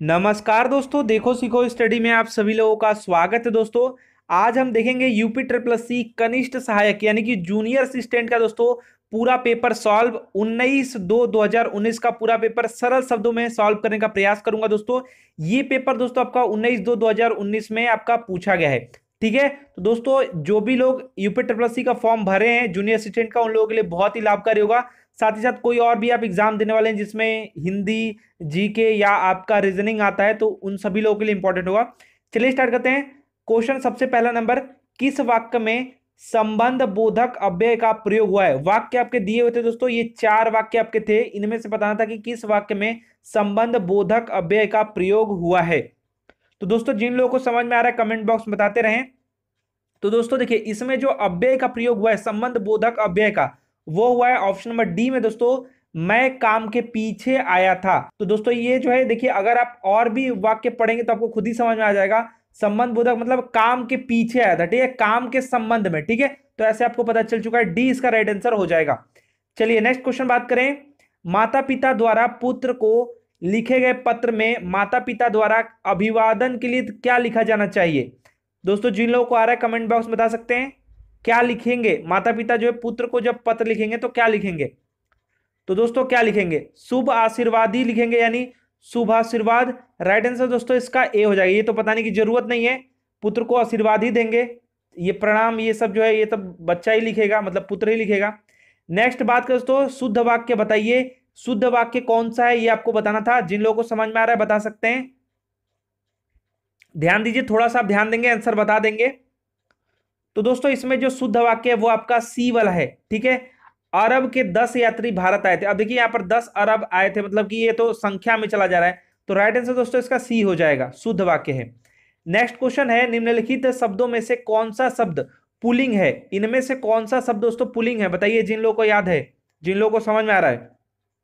नमस्कार दोस्तों, देखो सीखो स्टडी में आप सभी लोगों का स्वागत है। दोस्तों आज हम देखेंगे यूपी ट्रिपल एस सी कनिष्ठ सहायक यानी कि जूनियर असिस्टेंट का दोस्तों पूरा पेपर सॉल्व 19/2/2019 का पूरा पेपर सरल शब्दों में सॉल्व करने का प्रयास करूंगा। दोस्तों ये पेपर दोस्तों आपका 19/2/2019 में आपका पूछा गया है। ठीक है, तो दोस्तों जो भी लोग यूपी ट्रिपल एस सी का फॉर्म भरे हैं जूनियर असिस्टेंट का, उन लोगों के लिए बहुत ही लाभकारी होगा। साथ ही साथ कोई और भी आप एग्जाम देने वाले हैं जिसमें हिंदी, जीके या आपका रीजनिंग आता है, तो उन सभी लोगों के लिए इंपॉर्टेंट होगा। चलिए स्टार्ट करते हैं। क्वेश्चन सबसे पहला नंबर, किस वाक्य में संबंध बोधक अव्यय का प्रयोग हुआ है? वाक्य आपके दिए हुए थे दोस्तों, ये 4 वाक्य आपके थे, इनमें से बताना था कि किस वाक्य में संबंध बोधक अव्यय का प्रयोग हुआ है। तो दोस्तों जिन लोगों को समझ में आ रहा है कमेंट बॉक्स में बताते रहें। तो दोस्तों देखिए, इसमें जो अव्यय का प्रयोग हुआ है संबंध बोधक अव्यय का, वो हुआ है ऑप्शन नंबर डी में दोस्तों, मैं काम के पीछे आया था। तो दोस्तों ये जो है देखिए, अगर आप और भी वाक्य पढ़ेंगे तो आपको खुद ही समझ में आ जाएगा। संबंध बोधक मतलब काम के पीछे आया था, ठीक है, काम के संबंध में। ठीक है, तो ऐसे आपको पता चल चुका है, डी इसका राइट आंसर हो जाएगा। चलिए नेक्स्ट क्वेश्चन बात करें। माता पिता द्वारा पुत्र को लिखे गए पत्र में माता पिता द्वारा अभिवादन के लिए क्या लिखा जाना चाहिए? दोस्तों जिन लोगों को आ रहा है कमेंट बॉक्स में बता सकते हैं क्या लिखेंगे। माता पिता जो है पुत्र को जब पत्र लिखेंगे तो क्या लिखेंगे? तो दोस्तों क्या लिखेंगे? शुभ आशीर्वाद ही लिखेंगे, यानी शुभ आशीर्वाद। राइट आंसर दोस्तों इसका ए हो जाएगा। ये तो बताने की जरूरत नहीं है, पुत्र को आशीर्वाद ही देंगे। ये प्रणाम ये सब जो है ये तो बच्चा ही लिखेगा, मतलब पुत्र ही लिखेगा। नेक्स्ट बात करें दोस्तों, शुद्ध वाक्य बताइए। शुद्ध वाक्य कौन सा है ये आपको बताना था। जिन लोगों को समझ में आ रहा है बता सकते हैं, ध्यान दीजिए, थोड़ा सा आप ध्यान देंगे आंसर बता देंगे। तो दोस्तों इसमें जो शुद्ध वाक्य है वो आपका सी वाला है। ठीक है, अरब के 10 यात्री भारत आए थे। अब देखिए यहाँ पर 10 अरब आए थे, मतलब कि ये तो संख्या में चला जा रहा है, तो राइट आंसर दोस्तों इसका सी हो जाएगा, शुद्ध वाक्य है। नेक्स्ट क्वेश्चन है, निम्नलिखित शब्दों में से कौन सा शब्द पुल्लिंग है? इनमें से कौन सा शब्द दोस्तों पुल्लिंग है? बताइए जिन लोगों को याद है, जिन लोगों को समझ में आ रहा है।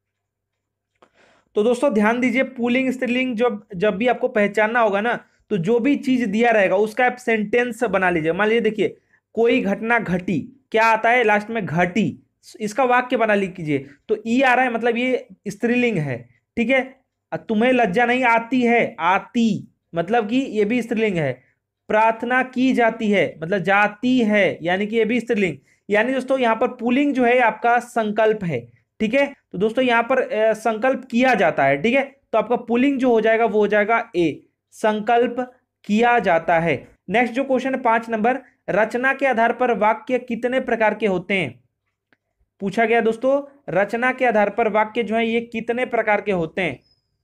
तो दोस्तों ध्यान दीजिए, पुल्लिंग स्त्रीलिंग जब जब भी आपको पहचानना होगा ना, तो जो भी चीज दिया रहेगा उसका आप सेंटेंस बना लीजिए। मान लीजिए देखिए, कोई घटना घटी, क्या आता है लास्ट में? घटी। इसका वाक्य बना लीजिए। तो ई आ रहा है, मतलब ये स्त्रीलिंग है। ठीक है, तुम्हें लज्जा नहीं आती है, आती मतलब कि ये भी स्त्रीलिंग है। प्रार्थना की जाती है मतलब जाती है, यानी कि ये भी स्त्रीलिंग। यानी दोस्तों यहाँ पर पुल्लिंग जो है आपका संकल्प है। ठीक है, तो दोस्तों यहां पर संकल्प किया जाता है। ठीक है, तो आपका पुल्लिंग जो हो जाएगा वो हो जाएगा ए, संकल्प किया जाता है। नेक्स्ट जो क्वेश्चन है 5 नंबर, रचना के आधार पर वाक्य कितने प्रकार के होते हैं? पूछा गया दोस्तों, रचना के आधार पर वाक्य जो है ये कितने प्रकार के होते हैं?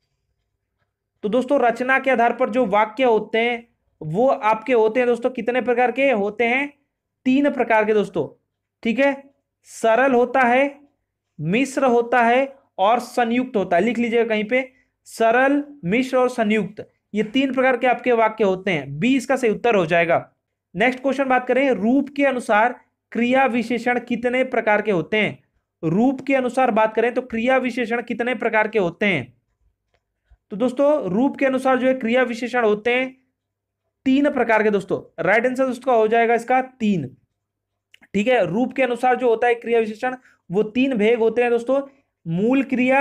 तो दोस्तों रचना के आधार पर जो वाक्य होते हैं वो आपके होते हैं दोस्तों, कितने प्रकार के होते हैं? 3 प्रकार के दोस्तों। ठीक है, सरल होता है, मिश्र होता है और संयुक्त होता है। लिख लीजिएगा कहीं पे, सरल, मिश्र और संयुक्त, ये 3 प्रकार के आपके वाक्य होते हैं। बी इसका सही उत्तर हो जाएगा। नेक्स्ट क्वेश्चन बात करें, रूप के अनुसार क्रिया विशेषण कितने प्रकार के होते हैं? रूप के अनुसार बात करें तो क्रिया विशेषण कितने प्रकार के होते हैं? तो दोस्तों रूप के अनुसार जो है क्रिया विशेषण होते हैं 3 प्रकार के दोस्तों। राइट आंसर उसका हो जाएगा इसका 3। ठीक है, रूप के अनुसार जो होता है क्रिया विशेषण वो 3 भेद होते हैं दोस्तों, मूल क्रिया,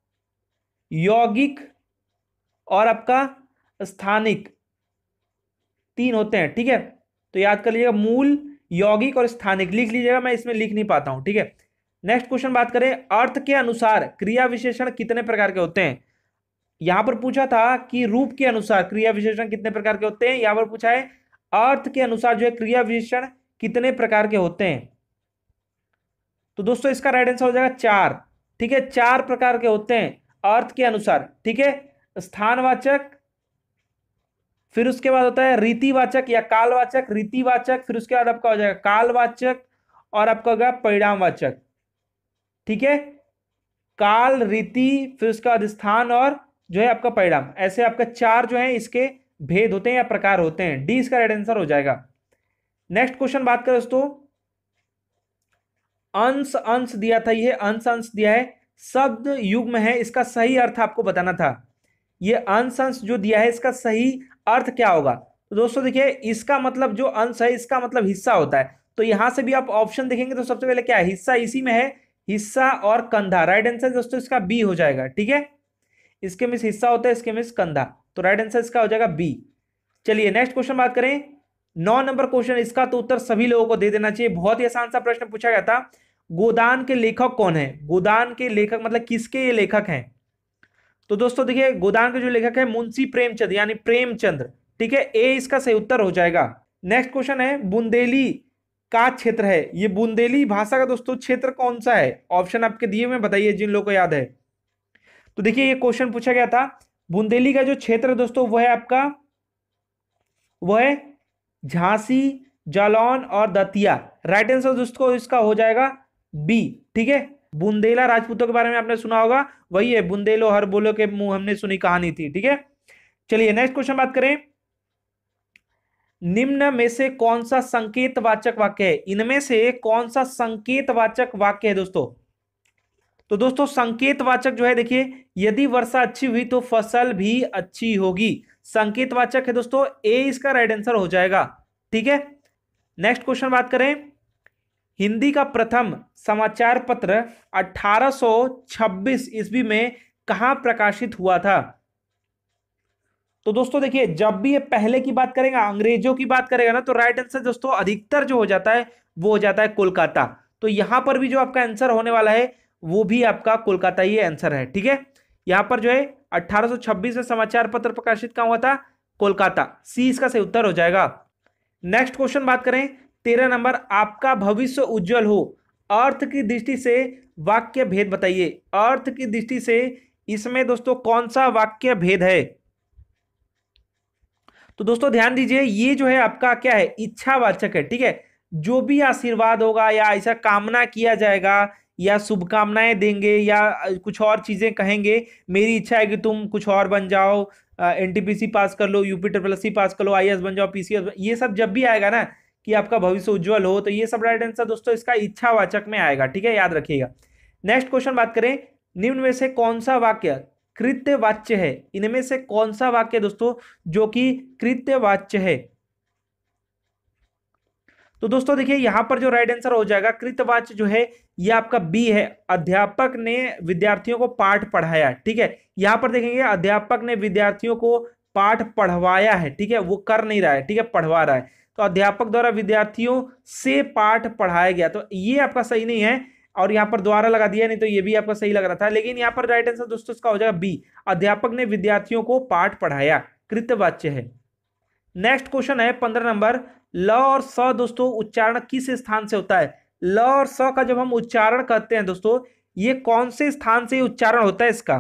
यौगिक और आपका स्थानिक, 3 होते हैं। ठीक है, तो याद कर लीजिएगा, मूल, यौगिक और स्थानिक लिख लीजिएगा, मैं इसमें लिख नहीं पाता हूं। ठीक है, नेक्स्ट क्वेश्चन बात करें, अर्थ के अनुसार क्रिया विशेषण कितने प्रकार के होते हैं? यहां पर पूछा था कि रूप के अनुसार क्रिया विशेषण कितने प्रकार के होते हैं, यहां पर पूछा है अर्थ के अनुसार जो है क्रिया विशेषण कितने प्रकार के होते हैं। तो दोस्तों इसका राइट आंसर हो जाएगा 4। ठीक है, 4 प्रकार के होते हैं अर्थ के अनुसार। ठीक है, स्थानवाचक, फिर उसके बाद होता है रीतिवाचक या कालवाचक, रीतिवाचक, फिर उसके बाद आपका हो जाएगा कालवाचक और आपका होगा परिणामवाचक। ठीक है, काल, रीति, फिर उसके बाद स्थान और जो है आपका परिणाम, ऐसे आपका 4 जो है इसके भेद होते हैं या प्रकार होते हैं। डी इसका राइट आंसर हो जाएगा। नेक्स्ट क्वेश्चन बात करें दोस्तों, अंश अंश दिया था, ये अंश अंश दिया है, शब्द युग्म है, इसका सही अर्थ आपको बताना था। ये अंश अंश जो दिया है इसका सही अर्थ क्या होगा? तो दोस्तों देखिए, इसका मतलब जो अंश है इसका मतलब हिस्सा होता है। तो यहां से भी आप ऑप्शन देखेंगे तो सबसे पहले क्या है, हिस्सा इसी में है, हिस्सा और कंधा। राइट आंसर दोस्तों इसका बी हो जाएगा। ठीक है, इसके में हिस्सा होता है, इसके में कंधा। तो राइट आंसर इसका हो जाएगा बी। चलिए नेक्स्ट क्वेश्चन बात करें। 9 नंबर क्वेश्चन, इसका तो उत्तर सभी लोगों को दे देना चाहिए, बहुत ही आसान सा प्रश्न पूछा गया था। गोदान के लेखक कौन है? गोदान के लेखक मतलब किसके ये लेखक हैं? तो दोस्तों देखिए, गोदान के जो लेखक है मुंशी प्रेमचंद यानी प्रेमचंद्र। ठीक है, ए इसका सही उत्तर हो जाएगा। नेक्स्ट क्वेश्चन है, बुंदेली का क्षेत्र है, ये बुंदेली भाषा का दोस्तों क्षेत्र कौन सा है? ऑप्शन आपके दिए हुए बताइए जिन लोगों को याद है। तो देखिए ये क्वेश्चन पूछा गया था, बुंदेली का जो क्षेत्र है दोस्तों वो है आपका, वो है झांसी, जालौन और दतिया। राइट आंसर दोस्तों इसका हो जाएगा बी। ठीक है, बुंदेला राजपूतों के बारे में आपने सुना होगा, वही है, बुंदेलो हर बोलो के मुंह हमने सुनी कहानी थी। ठीक है, चलिए नेक्स्ट क्वेश्चन बात करें। निम्न में से कौन सा संकेतवाचक वाक्य है? इनमें से कौन सा संकेतवाचक वाक्य है दोस्तों? तो दोस्तों संकेतवाचक जो है, देखिए, यदि वर्षा अच्छी हुई तो फसल भी अच्छी होगी, संकेतवाचक है दोस्तों, ए इसका राइट आंसर हो जाएगा। ठीक है, नेक्स्ट क्वेश्चन बात करें। हिंदी का प्रथम समाचार पत्र 1826 ईस्वी में कहां प्रकाशित हुआ था? तो दोस्तों देखिए, जब भी ये पहले की बात करेगा, अंग्रेजों की बात करेगा ना, तो राइट आंसर दोस्तों अधिकतर जो हो जाता है वो हो जाता है कोलकाता। तो यहां पर भी जो आपका आंसर होने वाला है वो भी आपका कोलकाता ही आंसर है। ठीक है, यहां पर जो है 1826 में समाचार पत्र प्रकाशित कहां हुआ था? कोलकाता, सी इसका सही उत्तर हो जाएगा। नेक्स्ट क्वेश्चन बात करें 13 नंबर, आपका भविष्य उज्जवल हो, अर्थ की दृष्टि से वाक्य भेद बताइए। अर्थ की दृष्टि से इसमें दोस्तों कौन सा वाक्य भेद है? तो दोस्तों ध्यान दीजिए, ये जो है आपका क्या है? इच्छावाचक है। ठीक है, जो भी आशीर्वाद होगा या ऐसा कामना किया जाएगा या शुभकामनाएं देंगे या कुछ और चीजें कहेंगे, मेरी इच्छा है कि तुम कुछ और बन जाओ, एनटीपीसी पास कर लो, यूपी ट्रिपल पास कर लो, आईएएस बन जाओ, पीसीएस, ये सब जब भी आएगा ना कि आपका भविष्य उज्जवल हो, तो ये सब राइट आंसर दोस्तों इसका इच्छावाचक में आएगा। ठीक है, याद रखिएगा। नेक्स्ट क्वेश्चन बात करें, निम्न में से कौन सा वाक्य कृत्यवाच्य है? इनमें से कौन सा वाक्य दोस्तों जो कि कृत्यवाच्य है? तो दोस्तों देखिए, यहां पर जो राइट आंसर हो जाएगा कृत्यवाच्य जो है ये आपका बी है, अध्यापक ने विद्यार्थियों को पाठ पढ़ाया। ठीक है, यहां पर देखेंगे अध्यापक ने विद्यार्थियों को पाठ पढ़वाया है। ठीक है, वो कर नहीं रहा है, ठीक है, पढ़वा रहा है। तो अध्यापक द्वारा विद्यार्थियों से पाठ पढ़ाया गया, तो ये आपका सही नहीं है, और यहाँ पर द्वारा लगा दिया, नहीं तो ये भी आपका सही लग रहा था, लेकिन यहाँ पर राइट आंसर दोस्तों इसका हो जाएगा बी, अध्यापक ने विद्यार्थियों को पाठ पढ़ाया, कृत्यवाच्य है। नेक्स्ट क्वेश्चन है 15 नंबर, ल और स दोस्तों उच्चारण किस स्थान से होता है? ल और स का जब हम उच्चारण करते हैं दोस्तों, ये कौन से स्थान से उच्चारण होता है इसका?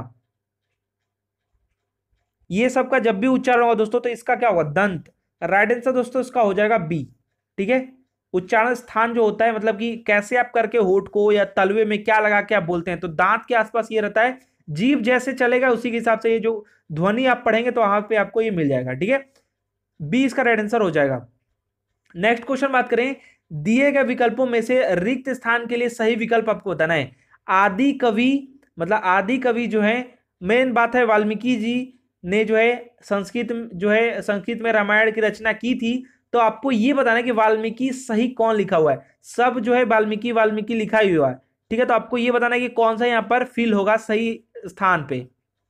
ये सब का जब भी उच्चारण होगा दोस्तों तो इसका क्या होगा? दंत। राइट आंसर दोस्तों इसका हो जाएगा बी। ठीक है, उच्चारण स्थान जो होता है मतलब कि कैसे आप करके होठ को या तलवे में क्या लगा के आप बोलते हैं, तो दांत के आसपास ये रहता है, जीभ जैसे चलेगा उसी के हिसाब से ये जो ध्वनि आप पढ़ेंगे तो वहां पे आपको ये मिल जाएगा। ठीक है, बी इसका राइट आंसर हो जाएगा। नेक्स्ट क्वेश्चन बात करें, दिए गए विकल्पों में से रिक्त स्थान के लिए सही विकल्प आपको बताना है। आदि कवि, मतलब आदि कवि जो है, मेन बात है वाल्मीकि जी ने जो है संस्कृत में रामायण की रचना की थी, तो आपको ये बताना है कि वाल्मीकि सही कौन लिखा हुआ है। सब जो है वाल्मीकि वाल्मीकि लिखा ही हुआ है। ठीक है, तो आपको ये बताना है कि कौन सा यहां पर फिल होगा सही स्थान पे।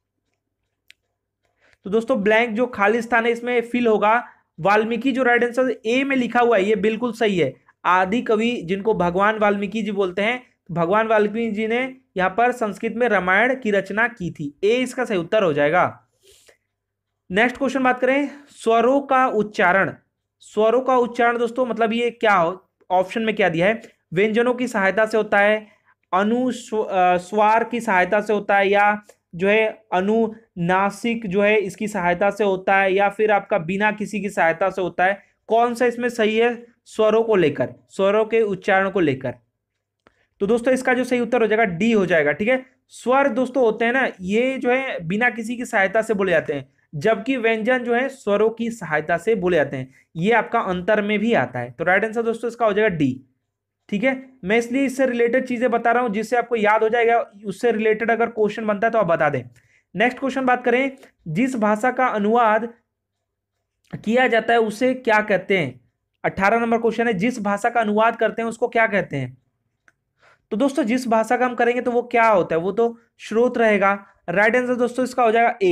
तो दोस्तों ब्लैंक जो खाली स्थान है इसमें फिल होगा वाल्मीकि, जो राइट आंसर ए में लिखा हुआ है ये बिल्कुल सही है। आदि कवि जिनको भगवान वाल्मीकि जी बोलते हैं, भगवान वाल्मीकि जी ने यहां पर संस्कृत में रामायण की रचना की थी, ए इसका सही उत्तर हो जाएगा। नेक्स्ट क्वेश्चन बात करें, स्वरों का उच्चारण। स्वरों का उच्चारण दोस्तों मतलब ये क्या हो, ऑप्शन में क्या दिया है? व्यंजनों की सहायता से होता है, अनुस्वार की सहायता से होता है, या जो है अनुनासिक जो है इसकी सहायता से होता है, या फिर आपका बिना किसी की सहायता से होता है। कौन सा इसमें सही है स्वरों को लेकर, स्वरों के उच्चारण को लेकर? तो दोस्तों इसका जो सही उत्तर हो जाएगा डी हो जाएगा। ठीक है, स्वर दोस्तों होते हैं ना, ये जो है बिना किसी की सहायता से बोले जाते हैं, जबकि व्यंजन जो है स्वरों की सहायता से बोले जाते हैं। ये आपका अंतर में भी आता है, तो राइट आंसर दोस्तों इसका हो जाएगा डी। ठीक है, मैं इसलिए इससे रिलेटेड चीजें बता रहा हूं जिससे आपको याद हो जाएगा, उससे रिलेटेड अगर क्वेश्चन बनता है तो आप बता दें। नेक्स्ट क्वेश्चन बात करें, जिस भाषा का अनुवाद किया जाता है उसे क्या कहते हैं? 18 नंबर क्वेश्चन है, जिस भाषा का अनुवाद करते हैं उसको क्या कहते हैं? तो दोस्तों जिस भाषा का हम करेंगे तो वो क्या होता है? वो तो स्रोत रहेगा। राइट आंसर दोस्तों इसका हो जाएगा ए,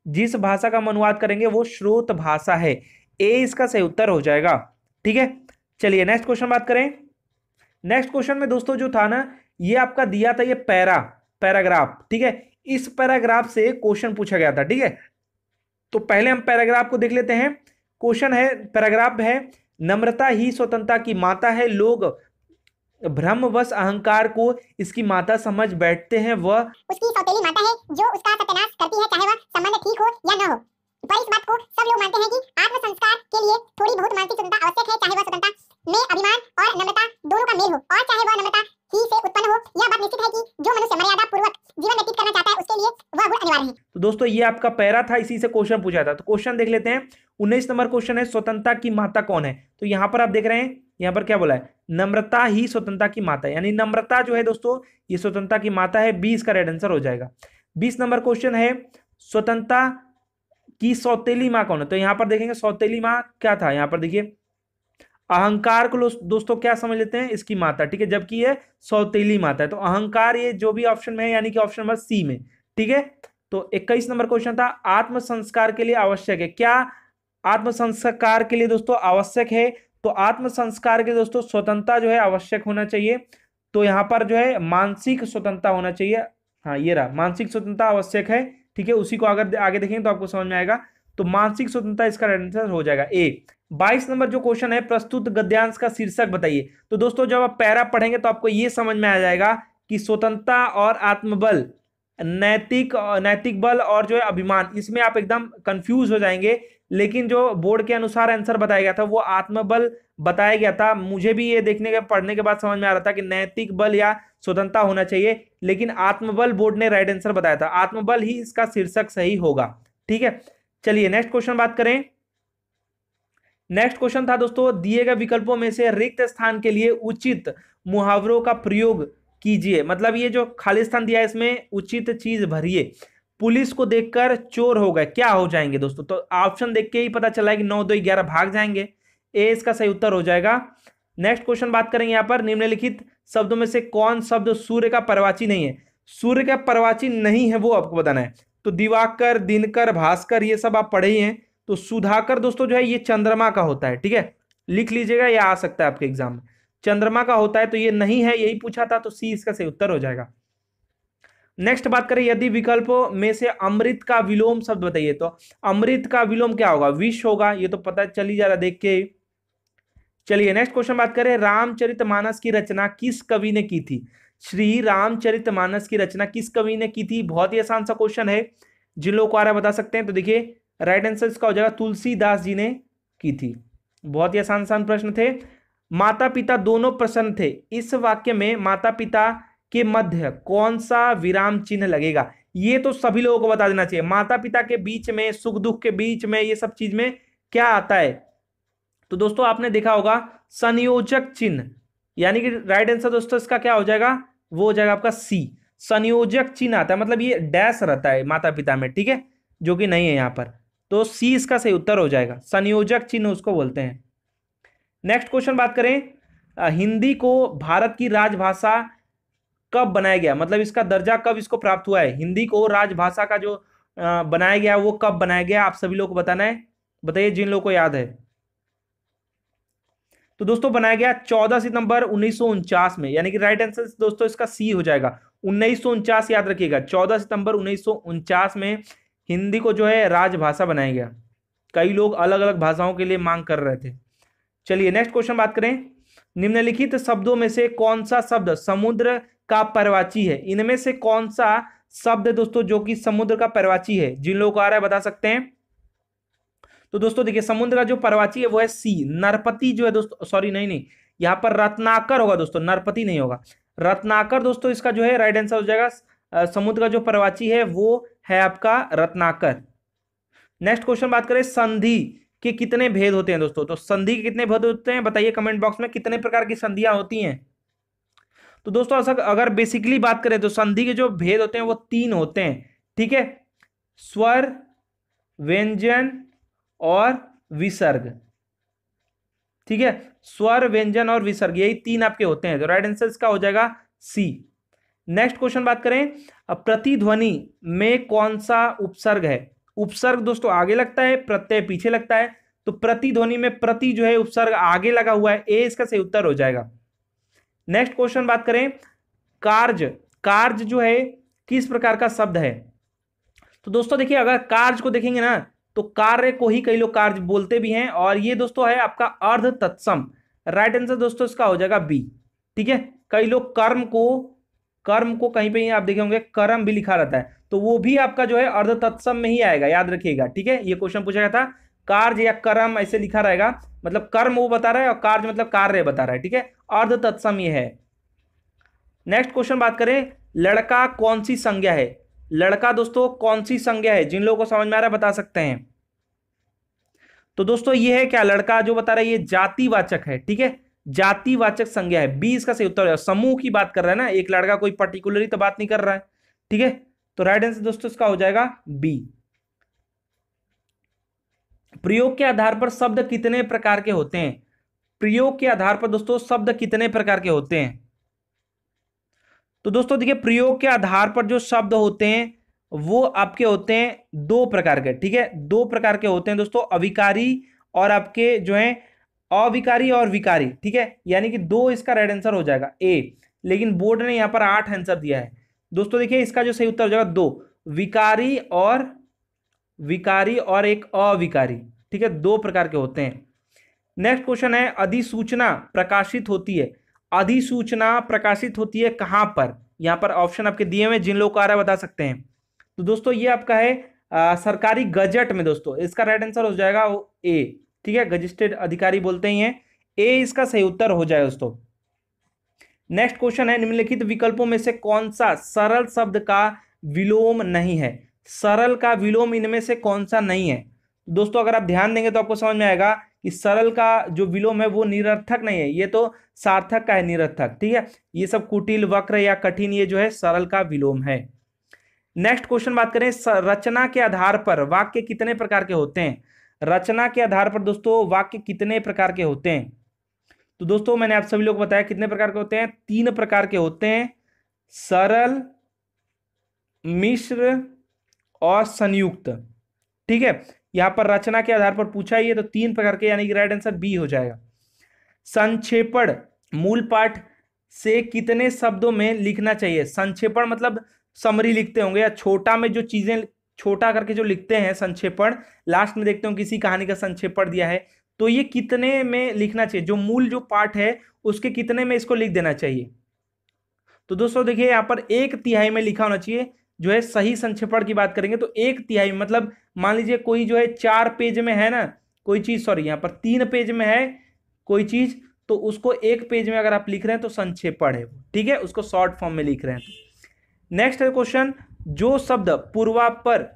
जिस भाषा का हम अनुवाद करेंगे वो स्रोत भाषा है। ए इसका सही उत्तर हो जाएगा। ठीक है, चलिए नेक्स्ट क्वेश्चन बात करें। नेक्स्ट क्वेश्चन में दोस्तों जो था ना, ये आपका दिया था ये पैराग्राफ। ठीक है, इस पैराग्राफ से क्वेश्चन पूछा गया था। ठीक है, तो पहले हम पैराग्राफ को देख लेते हैं। क्वेश्चन है, पैराग्राफ है, नम्रता ही स्वतंत्रता की माता है, लोग भ्रमवश अहंकार को इसकी माता समझ बैठते हैं, वह उसकी सौतेली माता है जो उसका सत्यानाश करती है, चाहे वह संबंध ठीक हो या न हो। पर इस बात को सब लोग मानते हैं कि आत्म संस्कार के लिए थोड़ी बहुत मानसिक स्वतंत्रता आवश्यक है, चाहे वह स्वतंत्रता में अभिमान और नम्रता दोनों का मेल हो, और चाहे वह नम्रता ही से उत्पन्न हो। यह बात निश्चित है कि जो मनुष्य मर्यादा पूर्वक जीवन व्यतीत करना चाहता है उसके लिए वह गुण अनिवार्य है। तो दोस्तों ये आपका पैरा था, इसी से क्वेश्चन पूछा था। तो क्वेश्चन देख लेते हैं। 19 नंबर क्वेश्चन है, स्वतंत्रता की माता कौन है? तो यहां पर आप देख रहे हैं, यहां पर क्या बोला है, नम्रता ही स्वतंत्रता की माता है, यानी नम्रता जो है दोस्तों ये स्वतंत्रता की माता है। 20 का राइट आंसर हो जाएगा। 20 नंबर क्वेश्चन है, स्वतंत्रता की सौतेली माँ कौन है? तो यहां पर देखेंगे सौतेली माँ क्या था, यहां पर देखिए अहंकार को दोस्तों क्या समझ लेते हैं, इसकी माता। ठीक है, जबकि ये सौतेली माता है, तो अहंकार ये जो भी ऑप्शन में है, यानी कि ऑप्शन नंबर सी में। ठीक है, तो 21 नंबर क्वेश्चन था, आत्म संस्कार के लिए आवश्यक है क्या? आत्म संस्कार के लिए दोस्तों आवश्यक है, तो आत्म संस्कार के दोस्तों स्वतंत्रता जो है आवश्यक होना चाहिए। तो यहां पर जो है मानसिक स्वतंत्रता होना चाहिए। हाँ ये रहा, मानसिक स्वतंत्रता आवश्यक है। ठीक है, उसी को अगर आगे देखेंगे तो आपको समझ में आएगा। तो मानसिक स्वतंत्रता इसका आंसर हो जाएगा ए। 22 नंबर जो क्वेश्चन है, प्रस्तुत गद्यांश का शीर्षक बताइए। तो दोस्तों जब आप पैरा पढ़ेंगे तो आपको यह समझ में आ जाएगा कि स्वतंत्रता और आत्मबल, नैतिक बल और जो है अभिमान, इसमें आप एकदम कंफ्यूज हो जाएंगे। लेकिन जो बोर्ड के अनुसार आंसर बताया गया था वो आत्मबल बताया गया था। मुझे भी ये देखने के पढ़ने के बाद समझ में आ रहा था कि नैतिक बल या स्वतंत्रता होना चाहिए, लेकिन आत्मबल बोर्ड ने राइट आंसर बताया था। आत्मबल ही इसका शीर्षक सही होगा। ठीक है, चलिए नेक्स्ट क्वेश्चन बात करें। नेक्स्ट क्वेश्चन था दोस्तों, दिए गए विकल्पों में से रिक्त स्थान के लिए उचित मुहावरों का प्रयोग कीजिए। मतलब ये जो खाली स्थान दिया है इसमें उचित चीज भरिए। पुलिस को देखकर चोर हो गए, क्या हो जाएंगे दोस्तों? तो ऑप्शन देख के ही पता चला है कि 9 2 11 भाग जाएंगे। ए इसका सही उत्तर हो जाएगा। नेक्स्ट क्वेश्चन बात करेंगे यहाँ पर, निम्नलिखित शब्दों में से कौन शब्द सूर्य का परवाची नहीं है? सूर्य का परवाची नहीं है वो आपको बताना है। तो दिवाकर, दिनकर, भास्कर ये सब आप पढ़े ही हैं। तो सुधाकर दोस्तों जो है ये चंद्रमा का होता है। ठीक है, लिख लीजिएगा, ये आ सकता है आपके एग्जाम में, चंद्रमा का होता है। तो ये नहीं है, यही पूछा था, तो सी इसका सही उत्तर हो जाएगा। नेक्स्ट बात करें, यदि विकल्पों में से अमृत का विलोम शब्द बताइए। तो अमृत का विलोम क्या होगा? विष होगा, ये तो पता चल ही जा रहा देख के। चलिए नेक्स्ट क्वेश्चन बात करें, रामचरितमानस की रचना किस कवि ने की थी? श्री रामचरितमानस की रचना किस कवि ने की थी? बहुत ही आसान सा क्वेश्चन है, जिन लोगों को आ रहा है बता सकते हैं। तो देखिए राइट आंसर इसका हो जाएगा तुलसीदास जी ने की थी। बहुत ही आसान प्रश्न थे। माता पिता दोनों प्रसन्न थे, इस वाक्य में माता पिता के मध्य कौन सा विराम चिन्ह लगेगा? ये तो सभी लोगों को बता देना चाहिए। माता पिता के बीच में, सुख दुख के बीच में, ये सब चीज में क्या आता है? तो दोस्तों आपने देखा होगा संयोजक चिन्ह, यानी कि राइट आंसर दोस्तों इसका क्या हो जाएगा? वो हो जाएगा आपका सी, संयोजक चिन्ह आता है। मतलब ये डैश रहता है माता पिता में, ठीक है, जो कि नहीं है यहाँ पर। तो सी इसका सही उत्तर हो जाएगा, संयोजक चिन्ह उसको बोलते हैं। नेक्स्ट क्वेश्चन बात करें, हिंदी को भारत की राजभाषा कब बनाया गया? मतलब इसका दर्जा कब इसको प्राप्त हुआ है? हिंदी को राजभाषा का जो बनाया गया वो कब बनाया गया? आप सभी लोग को बताना है, बताइए जिन लोगों को याद है। तो दोस्तों बनाया गया 14 सितंबर 1949 में, यानी कि राइट आंसर दोस्तों इसका सी हो जाएगा। 1949 याद रखिएगा, 14 सितंबर 1949 में हिंदी को जो है राजभाषा बनाया गया। कई लोग अलग अलग भाषाओं के लिए मांग कर रहे थे। चलिए नेक्स्ट क्वेश्चन बात करें, निम्नलिखित शब्दों में से कौन सा शब्द समुद्र का परवाची है? इनमें से कौन सा शब्द दोस्तों जो कि समुद्र का परवाची है? जिन लोगों को आ रहा है बता सकते हैं। तो दोस्तों देखिए समुद्र का जो परवाची है वो है सी, नरपति जो है दोस्तों, सॉरी नहीं, यहां पर रत्नाकर होगा दोस्तों, नरपति नहीं होगा, रत्नाकर दोस्तों इसका जो है राइट आंसर हो जाएगा। समुद्र का जो परवाची है वो है आपका रत्नाकर। नेक्स्ट क्वेश्चन बात करें, संधि के कितने भेद होते हैं दोस्तों? तो संधि के कितने भेद होते हैं बताइए कमेंट बॉक्स में, कितने प्रकार की संधियां होती हैं? तो दोस्तों अगर बेसिकली बात करें तो संधि के जो भेद होते हैं वो 3 होते हैं, ठीक है, स्वर, व्यंजन और विसर्ग। ठीक है, स्वर, व्यंजन और विसर्ग, यही 3 आपके होते हैं। तो राइट आंसर इसका हो जाएगा सी। नेक्स्ट क्वेश्चन बात करें, प्रतिध्वनि में कौन सा उपसर्ग है? उपसर्ग दोस्तों आगे लगता है, प्रत्यय पीछे लगता है, तो प्रतिध्वनि में प्रति जो है उपसर्ग आगे लगा हुआ है, ए इसका सही उत्तर हो जाएगा। नेक्स्ट क्वेश्चन बात करें, कार्य, कार्य जो है किस प्रकार का शब्द है? तो दोस्तों देखिए, अगर कार्य को देखेंगे ना तो कार्य को ही कई लोग कार्य बोलते भी हैं, और ये दोस्तों है आपका अर्ध तत्सम। राइट आंसर दोस्तों इसका हो जाएगा बी। ठीक है, कई लोग कर्म को कहीं पे आप देखे होंगे कर्म भी लिखा रहता है, तो वो भी आपका जो है अर्ध तत्सम में ही आएगा, याद रखिएगा। ठीक है, ये क्वेश्चन पूछा गया था, कार्य या कर्म ऐसे लिखा रहेगा, मतलब कर्म वो बता रहा है और कार्य मतलब कार्य बता रहा है। ठीक है, अर्ध तत्सम ये है। नेक्स्ट क्वेश्चन बात करें, लड़का कौन सी संज्ञा है? लड़का दोस्तों कौन सी संज्ञा है? जिन लोगों को समझ में आ रहा है बता सकते हैं। तो दोस्तों ये है क्या, लड़का जो बता रहा है ये जातिवाचक है। ठीक है, जातिवाचक संज्ञा है, बी इसका सही उत्तर है। समूह की बात कर रहा है ना, एक लड़का कोई पर्टिकुलरली तो बात नहीं कर रहा है। ठीक है, तो राइट आंसर दोस्तों इसका हो जाएगा बी। प्रयोग के आधार पर शब्द कितने प्रकार के होते हैं? प्रयोग के आधार पर दोस्तों शब्द कितने प्रकार के होते हैं? तो दोस्तों देखिए, प्रयोग के आधार पर जो शब्द होते हैं वो आपके होते हैं दो प्रकार के। ठीक है, दो प्रकार के होते हैं दोस्तों, अविकारी और आपके जो है अविकारी और विकारी। ठीक है, यानी कि दो इसका राइट आंसर हो जाएगा ए, लेकिन बोर्ड ने यहां पर 8 आंसर दिया है। दोस्तों देखिए, इसका जो सही उत्तर हो जाएगा दो, विकारी और एक अविकारी। ठीक है, दो प्रकार के होते हैं। नेक्स्ट क्वेश्चन है, अधिसूचना प्रकाशित होती है, अधिसूचना प्रकाशित होती है कहां पर? यहां पर ऑप्शन आपके दिए हुए, जिन लोगों को आ रहा है बता सकते हैं। तो दोस्तों ये आपका है सरकारी गजट में दोस्तों, इसका राइट आंसर हो जाएगा ए। ठीक है, गजिस्ट्रेट अधिकारी बोलते ही हैं, ए इसका सही उत्तर हो जाएगा दोस्तों। नेक्स्ट क्वेश्चन है, निम्नलिखित विकल्पों में से कौन सा सरल शब्द का विलोम नहीं है? सरल का विलोम इनमें से कौन सा नहीं है? दोस्तों अगर आप ध्यान देंगे तो आपको समझ में आएगा कि सरल का जो विलोम है वो निरर्थक नहीं है, ये तो सार्थक का है निरर्थक। ठीक है, ये सब कुटिल, वक्र या कठिन, ये जो है सरल का विलोम है। नेक्स्ट क्वेश्चन बात करें, रचना के आधार पर वाक्य कितने प्रकार के होते हैं? रचना के आधार पर दोस्तों वाक्य कितने प्रकार के होते हैं? तो दोस्तों मैंने आप सभी लोग को बताया कितने प्रकार के होते हैं, 3 प्रकार के होते हैं, सरल, मिश्र और संयुक्त। ठीक है, यहां पर रचना के आधार पर पूछा ही है, तो 3 प्रकार के, यानी कि राइट आंसर बी हो जाएगा। संक्षेपण मूल पाठ से कितने शब्दों में लिखना चाहिए? संक्षेपण मतलब समरी लिखते होंगे, या छोटा में जो चीजें छोटा करके जो लिखते हैं संक्षेपण, लास्ट में देखते हो किसी कहानी का संक्षेपण दिया है, तो ये कितने में लिखना चाहिए? जो मूल जो पाठ है उसके कितने में इसको लिख देना चाहिए? तो दोस्तों देखिए, यहाँ पर 1/3 में लिखा होना चाहिए। जो है सही संक्षेपण की बात करेंगे तो 1/3, मतलब मान लीजिए कोई जो है 4 पेज में है ना कोई चीज, सॉरी यहाँ पर 3 पेज में है कोई चीज, तो उसको 1 पेज में अगर आप लिख रहे हैं तो संक्षेपण है। ठीक है, उसको शॉर्ट फॉर्म में लिख रहे हैं। नेक्स्ट है क्वेश्चन, जो शब्द पूर्वापर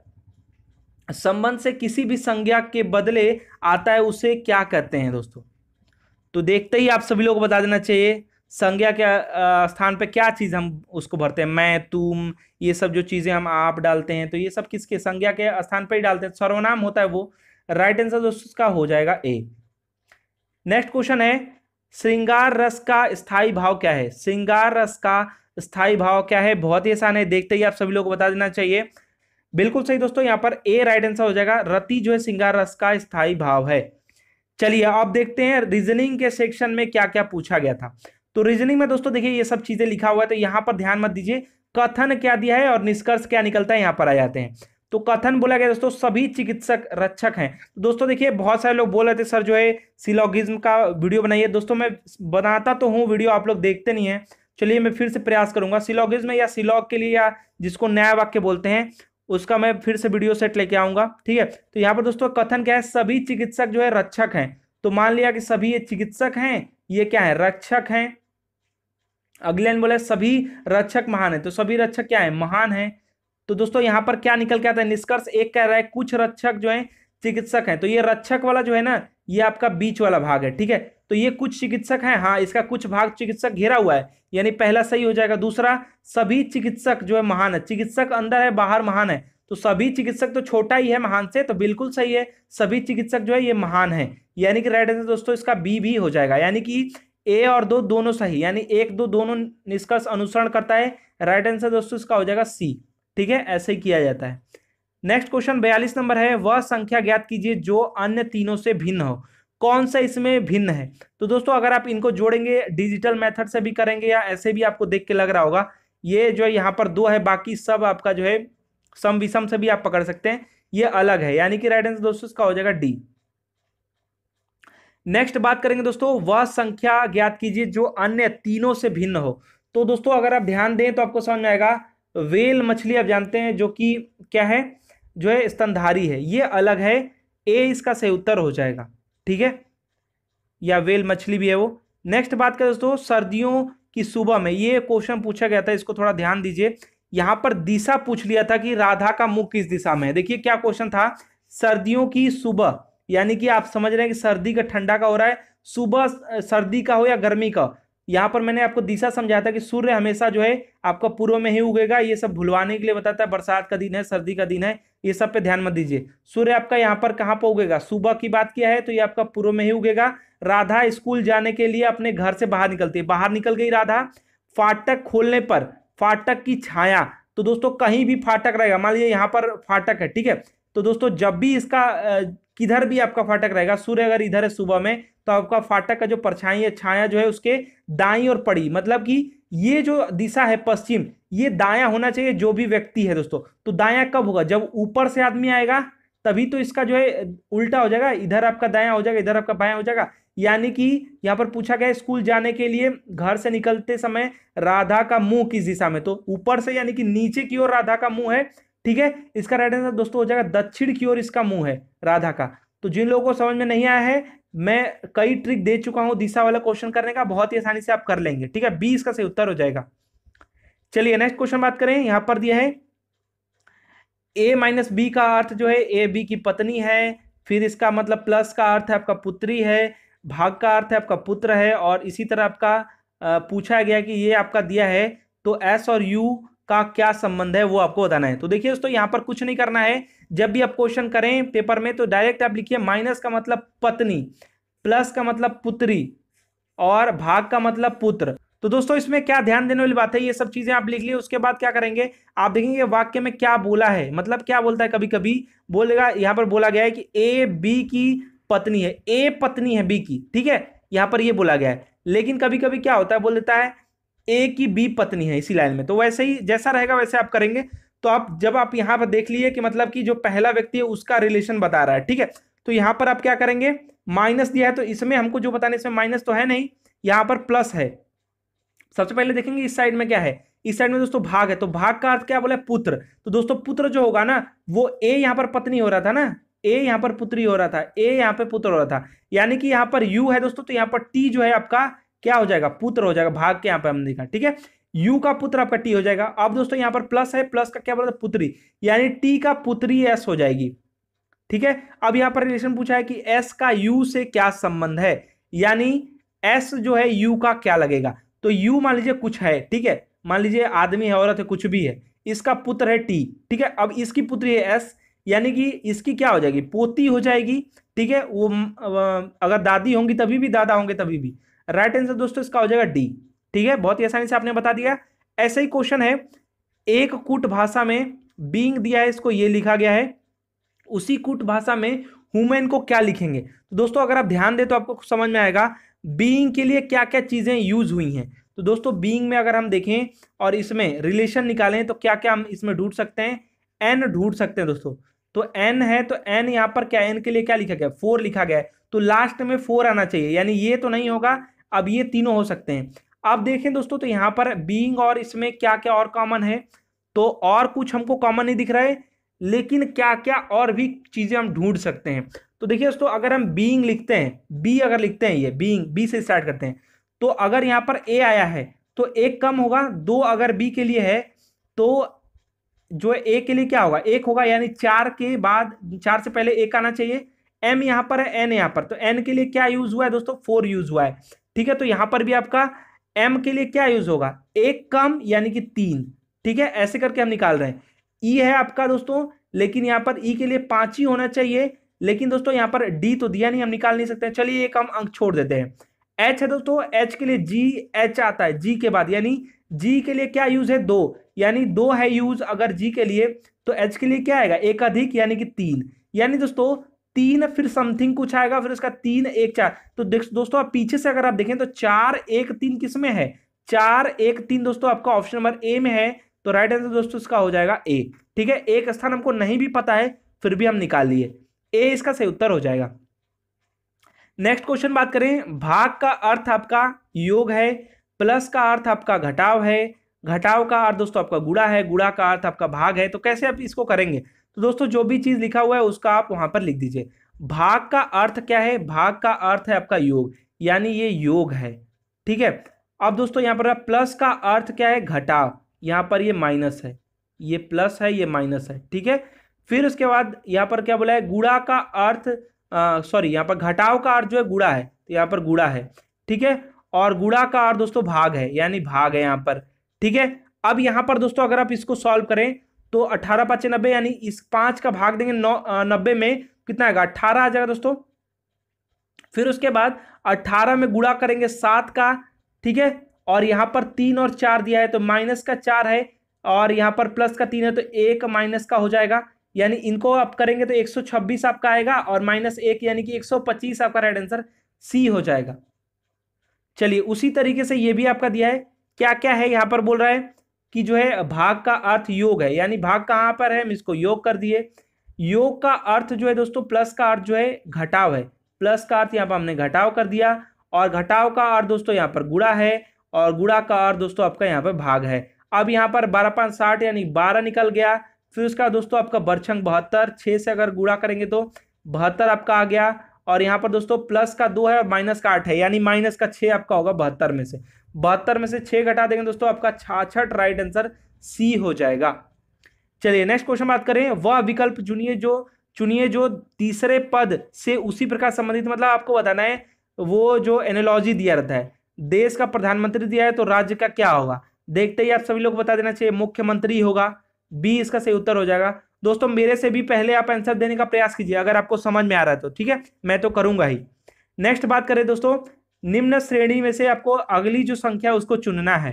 संबंध से किसी भी संज्ञा के बदले आता है उसे क्या कहते हैं दोस्तों? तो देखते ही आप सभी लोग को बता देना चाहिए संज्ञा के स्थान पे क्या चीज हम उसको भरते हैं, मैं, तुम, ये सब जो चीजें हम आप डालते हैं, तो ये सब किसके संज्ञा के स्थान पे ही डालते हैं, सर्वनाम होता है वो। राइट आंसर दोस्तों इसका हो जाएगा ए। नेक्स्ट क्वेश्चन है, श्रृंगार रस का स्थायी भाव क्या है? श्रृंगार रस का स्थायी भाव क्या है? बहुत ही आसान है, देखते ही आप सभी लोग को बता देना चाहिए। बिल्कुल सही दोस्तों, यहाँ पर ए राइट आंसर हो जाएगा, रति जो है श्रृंगार रस का स्थायी भाव है। चलिए अब देखते हैं रीजनिंग के सेक्शन में क्या क्या पूछा गया था। तो रीजनिंग में दोस्तों देखिए ये सब चीजें लिखा हुआ है, तो यहाँ पर ध्यान मत दीजिए, कथन क्या दिया है और निष्कर्ष क्या निकलता है यहाँ पर आ जाते हैं। तो कथन बोला गया दोस्तों, सभी चिकित्सक रक्षक हैं। तो दोस्तों देखिए, बहुत सारे लोग बोल रहे थे सर जो है सिलोगिज्म का वीडियो बनाइए। दोस्तों मैं बनाता तो हूँ वीडियो, आप लोग देखते नहीं है। चलिए मैं फिर से प्रयास करूंगा, सिलोगिज्म या सिलॉग के लिए, या जिसको न्याय वाक्य बोलते हैं, उसका मैं फिर से वीडियो सेट लेके आऊंगा। ठीक है, तो यहाँ पर दोस्तों कथन क्या है, सभी चिकित्सक जो है रक्षक हैं। तो मान लिया कि सभी ये चिकित्सक हैं, ये क्या है, रक्षक हैं। अगले लाइन बोला सभी रक्षक महान है, तो सभी रक्षक क्या है, महान है। तो दोस्तों यहाँ पर क्या निकल के आता है, निष्कर्ष एक कह रहा है कुछ रक्षक जो है चिकित्सक हैं, तो ये रक्षक वाला जो है ना, ये आपका बीच वाला भाग है। ठीक है, तो ये कुछ चिकित्सक हैं, हाँ इसका कुछ भाग चिकित्सक घेरा हुआ है, यानी पहला सही हो जाएगा। दूसरा, सभी चिकित्सक जो है महान है, चिकित्सक अंदर है बाहर महान है, तो सभी चिकित्सक तो छोटा ही है महान से, तो बिल्कुल सही है, सभी चिकित्सक जो है ये महान है, यानी कि राइट आंसर दोस्तों इसका बी भी हो जाएगा। यानी कि ए और दो दोनों सही, यानी 1, 2 दोनों निष्कर्ष अनुसरण करता है। राइट आंसर दोस्तों इसका हो जाएगा सी। ठीक है, ऐसे ही किया जाता है। नेक्स्ट क्वेश्चन 42 नंबर है, वह संख्या ज्ञात कीजिए जो अन्य तीनों से भिन्न हो। कौन सा इसमें भिन्न है? तो दोस्तों अगर आप इनको जोड़ेंगे डिजिटल मेथड से भी करेंगे या ऐसे भी आपको देख के लग रहा होगा, ये जो है यहाँ पर 2 है, बाकी सब आपका जो है सम विषम से भी आप पकड़ सकते हैं, ये अलग है, यानी कि राइट आंसर दोस्तों इसका हो जाएगा डी। नेक्स्ट बात करेंगे दोस्तों, वह संख्या ज्ञात कीजिए जो अन्य तीनों से भिन्न हो। तो दोस्तों अगर आप ध्यान दें तो आपको समझ में आएगा, व्हेल मछली आप जानते हैं जो कि क्या है, जो है स्तनधारी है, ये अलग है, ए इसका सही उत्तर हो जाएगा, ठीक है, या व्हेल मछली भी है वो। नेक्स्ट बात करें दोस्तों, सर्दियों की सुबह में, ये क्वेश्चन पूछा गया था, इसको थोड़ा ध्यान दीजिए, यहां पर दिशा पूछ लिया था कि राधा का मुख किस दिशा में है। देखिए क्या क्वेश्चन था, सर्दियों की सुबह, यानी कि आप समझ रहे हैं कि सर्दी का ठंडा का हो रहा है, सुबह सर्दी का हो या गर्मी का। यहां पर मैंने आपको दिशा समझाया था कि सूर्य हमेशा जो है आपका पूर्व में ही उगेगा, ये सब भुलवाने के लिए बताता है, बरसात का दिन है, सर्दी का दिन है, ये सब पे ध्यान मत दीजिए। सूर्य आपका यहाँ पर कहाँ पर उगेगा, सुबह की बात किया है तो ये आपका पूर्व में ही उगेगा। राधा स्कूल जाने के लिए अपने घर से बाहर निकलती है, बाहर निकल गई राधा, फाटक खोलने पर फाटक की छाया, तो दोस्तों कहीं भी फाटक रहेगा, मान लीजिए यहाँ पर फाटक है, ठीक है, तो दोस्तों जब भी इसका किधर भी आपका फाटक रहेगा, सूर्य अगर इधर है सुबह में, तो आपका फाटक का जो परछाई है, छाया जो है उसके दाईं ओर पड़ी, मतलब कि ये जो दिशा है पश्चिम, ये दायां होना चाहिए जो भी व्यक्ति है दोस्तों। तो दायां कब होगा, जब ऊपर से आदमी आएगा तभी तो इसका जो है उल्टा हो जाएगा, इधर आपका दायां हो जाएगा, इधर आपका बायां हो जाएगा। यानी कि यहाँ पर पूछा गया स्कूल जाने के लिए घर से निकलते समय राधा का मुंह किस दिशा में, तो ऊपर से यानी कि नीचे की ओर राधा का मुंह है, ठीक है। इसका राइट आंसर दोस्तों हो जाएगा दक्षिण की ओर इसका मुंह है राधा का। तो जिन लोगों को समझ में नहीं आया है, मैं कई ट्रिक दे चुका हूं दिशा वाला क्वेश्चन करने का, बहुत ही आसानी से आप कर लेंगे, ठीक है, बी इसका सही उत्तर हो जाएगा। चलिए नेक्स्ट क्वेश्चन बात करें, यहां पर दिया है ए माइनस बी का अर्थ जो है ए बी की पत्नी है, फिर इसका मतलब प्लस का अर्थ है आपका पुत्री है, भाग का अर्थ है आपका पुत्र है, और इसी तरह आपका पूछा गया कि ये आपका दिया है तो एस और यू का क्या संबंध है वो आपको बताना है। तो देखिए दोस्तों यहाँ पर कुछ नहीं करना है, जब भी आप क्वेश्चन करें पेपर में तो डायरेक्ट आप लिखिए माइनस का मतलब पत्नी, प्लस का मतलब पुत्री, और भाग का मतलब पुत्र। तो दोस्तों इसमें क्या ध्यान देने वाली बात है, ये सब चीजें आप लिख लिए, उसके बाद क्या करेंगे, आप देखेंगे वाक्य में क्या बोला है, मतलब क्या बोलता है, कभी कभी बोलेगा, यहाँ पर बोला गया है कि ए बी की पत्नी है, ए पत्नी है बी की, ठीक है, यहाँ पर ये बोला गया है। लेकिन कभी कभी क्या होता है, बोल देता है ए की बी पत्नी है इसी लाइन में, तो वैसे ही जैसा रहेगा वैसे आप करेंगे। तो आप जब आप यहाँ पर देख लिए कि मतलब कि जो पहला व्यक्ति है उसका रिलेशन बता रहा है, ठीक है, तो यहाँ पर आप क्या करेंगे, माइनस दिया है तो इसमें हमको जो बताने, इसमें माइनस तो है नहीं, यहाँ पर प्लस है। सबसे पहले देखेंगे इस साइड में क्या है, इस साइड में दोस्तों भाग है, तो भाग का अर्थ क्या बोला, पुत्र। तो दोस्तों पुत्र जो होगा ना, वो ए यहाँ पर पत्नी हो रहा था ना, ए यहाँ पर पुत्री हो रहा था, ए यहाँ पे पुत्र हो रहा था, यानी कि यहाँ पर यू है दोस्तों, तो यहाँ पर टी जो है आपका क्या हो जाएगा, पुत्र हो जाएगा, भाग के यहाँ पे हमने देखा, ठीक है, यू का पुत्र आपका टी हो जाएगा। अब दोस्तों यहाँ पर प्लस है, प्लस का क्या बोला था, पुत्री, यानी टी का पुत्री एस हो जाएगी, ठीक है। अब यहाँ पर रिलेशन पूछा है कि एस का यू से क्या संबंध है, यानी एस जो है यू का क्या लगेगा, तो यू मान लीजिए कुछ है, ठीक है, मान लीजिए आदमी है, औरत है, कुछ भी है, इसका पुत्र है टी, ठीक है, अब इसकी पुत्री है एस, यानी कि इसकी क्या हो जाएगी, पोती हो जाएगी, ठीक है, वो अगर दादी होंगी तभी भी, दादा होंगे तभी भी। राइट आंसर दोस्तों इसका हो जाएगा डी, ठीक है, बहुत ही आसानी से आपने बता दिया। ऐसे ही क्वेश्चन है, एक कूट भाषा में बीइंग दिया है, इसको ये लिखा गया है, उसी कूट भाषा में ह्यूमन को क्या लिखेंगे। तो दोस्तों अगर आप ध्यान दें तो आपको समझ में आएगा बीइंग के लिए क्या क्या चीजें यूज हुई हैं। तो दोस्तों बीइंग में अगर हम देखें और इसमें रिलेशन निकालें तो क्या क्या हम इसमें ढूंढ सकते हैं, एन ढूंढ सकते हैं दोस्तों। तो एन है तो एन यहाँ पर क्या, एन के लिए क्या लिखा गया, 4 लिखा गया है, तो लास्ट में 4 आना चाहिए, यानी ये तो नहीं होगा, अब ये तीनों हो सकते हैं। अब देखें दोस्तों तो यहाँ पर बीइंग और इसमें क्या क्या और कॉमन है, तो और कुछ हमको कॉमन नहीं दिख रहा है, लेकिन क्या क्या और भी चीजें हम ढूंढ सकते हैं। तो देखिए दोस्तों अगर हम बीइंग लिखते हैं, बी अगर लिखते हैं, ये बीइंग बी से स्टार्ट करते हैं, तो अगर यहाँ पर ए आया है तो एक कम होगा, 2 अगर बी के लिए है तो जो ए के लिए क्या होगा, 1 होगा, यानी 4 के बाद, 4 से पहले 1 आना चाहिए। एम यहाँ पर है, एन यहाँ पर, तो एन के लिए क्या यूज हुआ है दोस्तों, 4 यूज हुआ है, ठीक है। तो यहाँ पर भी आपका एम के लिए क्या यूज होगा, 1 कम यानी कि 3, ठीक है, ऐसे करके हम निकाल रहे हैं। ई है आपका दोस्तों, लेकिन यहाँ पर ई के लिए 5 ही होना चाहिए, लेकिन दोस्तों यहाँ पर डी तो दिया नहीं, हम निकाल नहीं सकते, चलिए एक हम अंक छोड़ देते हैं। एच है दोस्तों, एच के लिए जी एच आता है जी के बाद, यानी जी के लिए क्या यूज है, दो, यानी दो है यूज अगर जी के लिए, तो एच के लिए क्या आएगा, एक अधिक यानी कि तीन, यानी दोस्तों तीन फिर समथिंग कुछ आएगा, फिर उसका तीन एक चार। तो दोस्तों आप पीछे से अगर आप देखें तो चार एक तीन किस में है, चार एक तीन दोस्तों आपका ऑप्शन नंबर ए में है। तो राइट आंसर दोस्तों इसका हो जाएगा ए। ठीक है, एक स्थान हमको नहीं भी पता है फिर भी हम निकाल लिए, ए इसका सही उत्तर हो जाएगा। नेक्स्ट क्वेश्चन बात करें, भाग का अर्थ आपका योग है, प्लस का अर्थ आपका घटाव है, घटाव का अर्थ दोस्तों आपका गुणा है, गुणा का अर्थ आपका भाग है। तो कैसे आप इसको करेंगे, तो दोस्तों जो भी चीज लिखा हुआ है उसका आप वहां पर लिख दीजिए। भाग का अर्थ क्या है, भाग का अर्थ है आपका योग, यानी ये योग है। ठीक है, अब दोस्तों यहां पर प्लस का अर्थ क्या है, घटाव, यहां पर ये माइनस है, ये प्लस है ये माइनस है। ठीक है, फिर उसके बाद यहां पर क्या बोला है, गुणा का अर्थ सॉरी यहाँ पर घटाव का अर्थ जो है गुणा है, तो यहाँ पर गुणा है। ठीक है, और गुणा का अर्थ दोस्तों भाग है, यानी भाग है यहाँ पर। ठीक है, अब यहाँ पर दोस्तों अगर आप इसको सॉल्व करें तो 18 5 90, यानी इस 5 का भाग देंगे 90 में, कितना आएगा 18 आ जाएगा दोस्तों। फिर उसके बाद 18 में गुणा करेंगे 7 का। ठीक है, और यहाँ पर 3 और 4 दिया है तो माइनस का 4 है, और यहाँ पर प्लस का 3 है तो 1 माइनस का हो जाएगा, यानी इनको आप करेंगे तो 126 आपका आएगा, और माइनस 1 यानी कि 125 आपका राइट आंसर सी हो जाएगा। चलिए उसी तरीके से ये भी आपका दिया है, क्या क्या है यहाँ पर बोल रहा है कि जो है भाग का अर्थ योग है, यानी भाग कहाँ पर है, हम इसको योग कर दिए। योग का अर्थ जो है दोस्तों, प्लस का अर्थ जो है घटाव है, प्लस का अर्थ यहाँ पर हमने घटाव कर दिया, और घटाव का अर्थ दोस्तों यहाँ पर गुणा है, और गुणा का अर्थ दोस्तों आपका यहाँ पर भाग है। अब यहाँ पर 12 5 60 यानी 12 निकल गया। फिर उसका दोस्तों आपका बरछंग 72, 6 से अगर गुणा करेंगे तो 72 आपका आ गया, और यहाँ पर दोस्तों प्लस का 2 है और माइनस का 8 है, यानी माइनस का 6 आपका होगा 72 में से, 72 में से 6 घटा देंगे दोस्तों आपका 66 राइट आंसर सी हो जाएगा। चलिए नेक्स्ट क्वेश्चन बात करें, वह विकल्प चुनिए जो तीसरे पद से उसी प्रकार संबंधित, मतलब आपको बताना है वो जो एनालॉजी दिया रहता है, देश का प्रधानमंत्री दिया है तो राज्य का क्या होगा, देखते ही आप सभी लोग को बता देना चाहिए मुख्यमंत्री होगा, बी इसका सही उत्तर हो जाएगा। दोस्तों मेरे से भी पहले आप आंसर देने का प्रयास कीजिए अगर आपको समझ में आ रहा है तो, ठीक है, मैं तो करूंगा ही। नेक्स्ट बात करें दोस्तों, निम्न श्रेणी में से आपको अगली जो संख्या उसको चुनना है।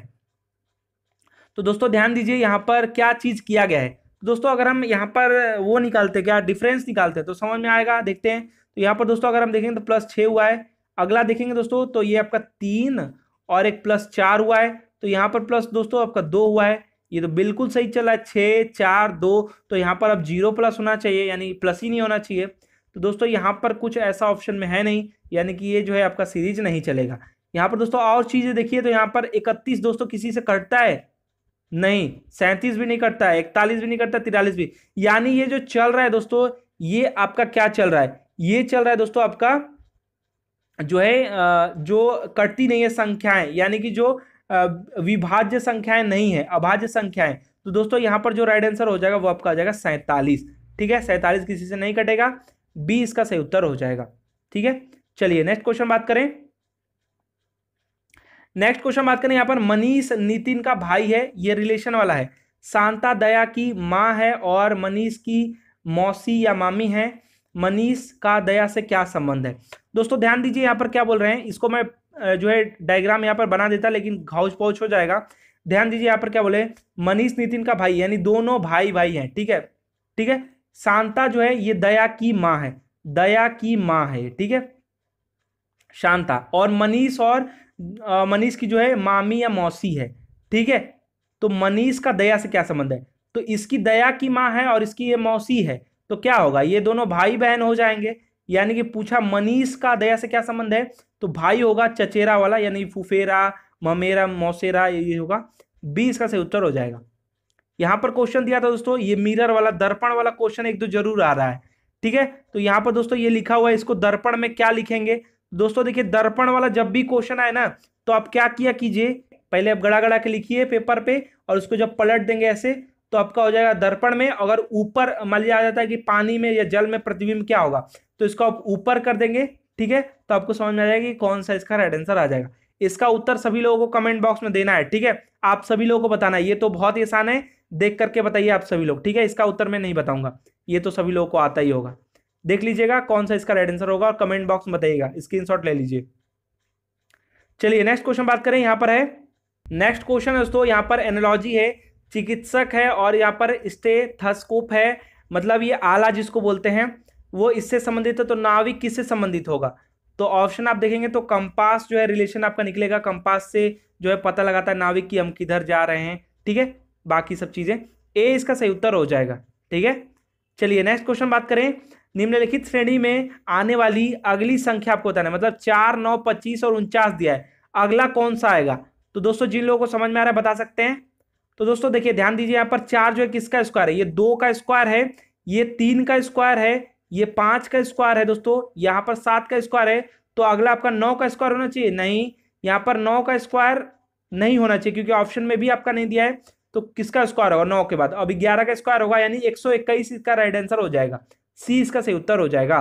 तो दोस्तों ध्यान दीजिए यहाँ पर क्या चीज किया गया है। दोस्तों अगर हम यहाँ पर वो निकालते क्या डिफरेंस निकालते हैं तो समझ में आएगा, देखते हैं। तो यहाँ पर दोस्तों अगर हम देखेंगे तो +6 हुआ है, अगला देखेंगे दोस्तों तो ये आपका 3 और एक +4 हुआ है, तो यहाँ पर प्लस दोस्तों आपका 2 हुआ है, ये तो बिल्कुल सही चल रहा है 6 4 2, तो यहाँ पर अब 0 प्लस होना चाहिए, यानी प्लस ही नहीं होना चाहिए। तो दोस्तों यहाँ पर कुछ ऐसा ऑप्शन में है नहीं, यानी कि ये जो है आपका सीरीज नहीं चलेगा। यहाँ पर दोस्तों और चीजें देखिए, तो यहाँ पर 31 दोस्तों किसी से कटता है नहीं, 37 भी नहीं कटता है, 41 भी नहीं कटता, 43 भी, यानी ये जो चल रहा है दोस्तों ये आपका क्या चल रहा है, ये चल रहा है दोस्तों आपका जो है जो कटती नहीं है संख्याएं, यानी कि जो विभाज्य संख्याएं नहीं है, अभाज्य संख्याएं। तो दोस्तों यहां पर जो राइट आंसर हो जाएगा वो आपका आ जाएगा 47। ठीक है, 47 किसी से नहीं कटेगा, बी इसका सही उत्तर हो जाएगा। ठीक है, चलिए नेक्स्ट क्वेश्चन बात करें। नेक्स्ट क्वेश्चन बात करें, यहाँ पर मनीष नितिन का भाई है, ये रिलेशन वाला है, शांता दया की माँ है और मनीष की मौसी या मामी है, मनीष का दया से क्या संबंध है। दोस्तों ध्यान दीजिए यहाँ पर क्या बोल रहे हैं, इसको मैं जो है डायग्राम यहाँ पर बना देता लेकिन घाउच पौच हो जाएगा। ध्यान दीजिए यहाँ पर क्या बोले, मनीष नितिन का भाई, यानी दोनों भाई भाई हैं। ठीक है, ठीक है, शांता जो है ये दया की माँ है, दया की माँ है, ठीक है शांता, और मनीष की जो है मामी या मौसी है। ठीक है, तो मनीष का दया से क्या संबंध है, तो इसकी दया की माँ है और इसकी ये मौसी है, तो क्या होगा, ये दोनों भाई बहन हो जाएंगे। यानी कि पूछा मनीष का दया से क्या संबंध है, तो भाई होगा चचेरा वाला, यानी फुफेरा ममेरा मौसेरा, ये होगा, बी इसका सही उत्तर हो जाएगा। यहां पर क्वेश्चन दिया था दोस्तों, ये मिरर वाला दर्पण वाला क्वेश्चन एक दो जरूर आ रहा है। ठीक है, तो यहां पर दोस्तों ये लिखा हुआ है, इसको दर्पण में क्या लिखेंगे। दोस्तों देखिए दर्पण वाला जब भी क्वेश्चन आए ना तो आप क्या किया कीजिए, पहले आप गड़ा गड़ा के लिखिए पेपर पे, और उसको जब पलट देंगे ऐसे तो आपका हो जाएगा दर्पण में। अगर ऊपर मान लिया आ जाता है कि पानी में या जल में प्रतिबिंब क्या होगा, तो इसको आप ऊपर कर देंगे। ठीक है, तो आपको समझ में आ जाएगा कि कौन सा इसका राइट आंसर आ जाएगा। इसका उत्तर सभी लोगों को कमेंट बॉक्स में देना है। ठीक है, आप सभी लोगों को बताना है, ये तो बहुत ही आसान है, देख करके बताइए आप सभी लोग। ठीक है, इसका उत्तर मैं नहीं बताऊंगा, ये तो सभी लोगों को आता ही होगा। देख लीजिएगा कौन सा इसका राइट आंसर होगा और कमेंट बॉक्स में बताइएगा, स्क्रीनशॉट ले लीजिए। चलिए नेक्स्ट क्वेश्चन बात करें, यहाँ पर है नेक्स्ट क्वेश्चन दोस्तों, यहाँ पर एनालॉजी है, चिकित्सक है और यहाँ पर स्टेथोस्कोप है, मतलब ये आला जिसको बोलते हैं वो इससे संबंधित है। तो नाविक किससे संबंधित होगा? तो ऑप्शन आप देखेंगे तो कंपास जो है रिलेशन आपका निकलेगा, कंपास से जो है पता लगाता है नाविक की हम किधर जा रहे हैं, ठीक है। बाकी सब चीजें ए इसका सही उत्तर हो जाएगा, ठीक है। चलिए नेक्स्ट क्वेश्चन बात करें, निम्नलिखित श्रेणी में आने वाली अगली संख्या आपको बताना है, मतलब 4, 9, 25 और 49 दिया है, अगला कौन सा आएगा? तो दोस्तों जिन लोगों को समझ में आ रहा है बता सकते हैं। तो दोस्तों देखिए ध्यान दीजिए, यहाँ पर 4 जो है किसका स्क्वायर है? ये 2 का स्क्वायर है, ये 3 का स्क्वायर है, ये 5 का स्क्वायर है दोस्तों, यहाँ पर 7 का स्क्वायर है। तो अगला आपका 9 का स्क्वायर होना चाहिए? नहीं, यहाँ पर 9 का स्क्वायर नहीं होना चाहिए क्योंकि ऑप्शन में भी आपका नहीं दिया है। तो किसका स्क्वायर होगा 9 के बाद? अभी 11 का स्क्वायर होगा, यानी 121 इसका राइट आंसर हो जाएगा, सी इसका सही उत्तर हो जाएगा।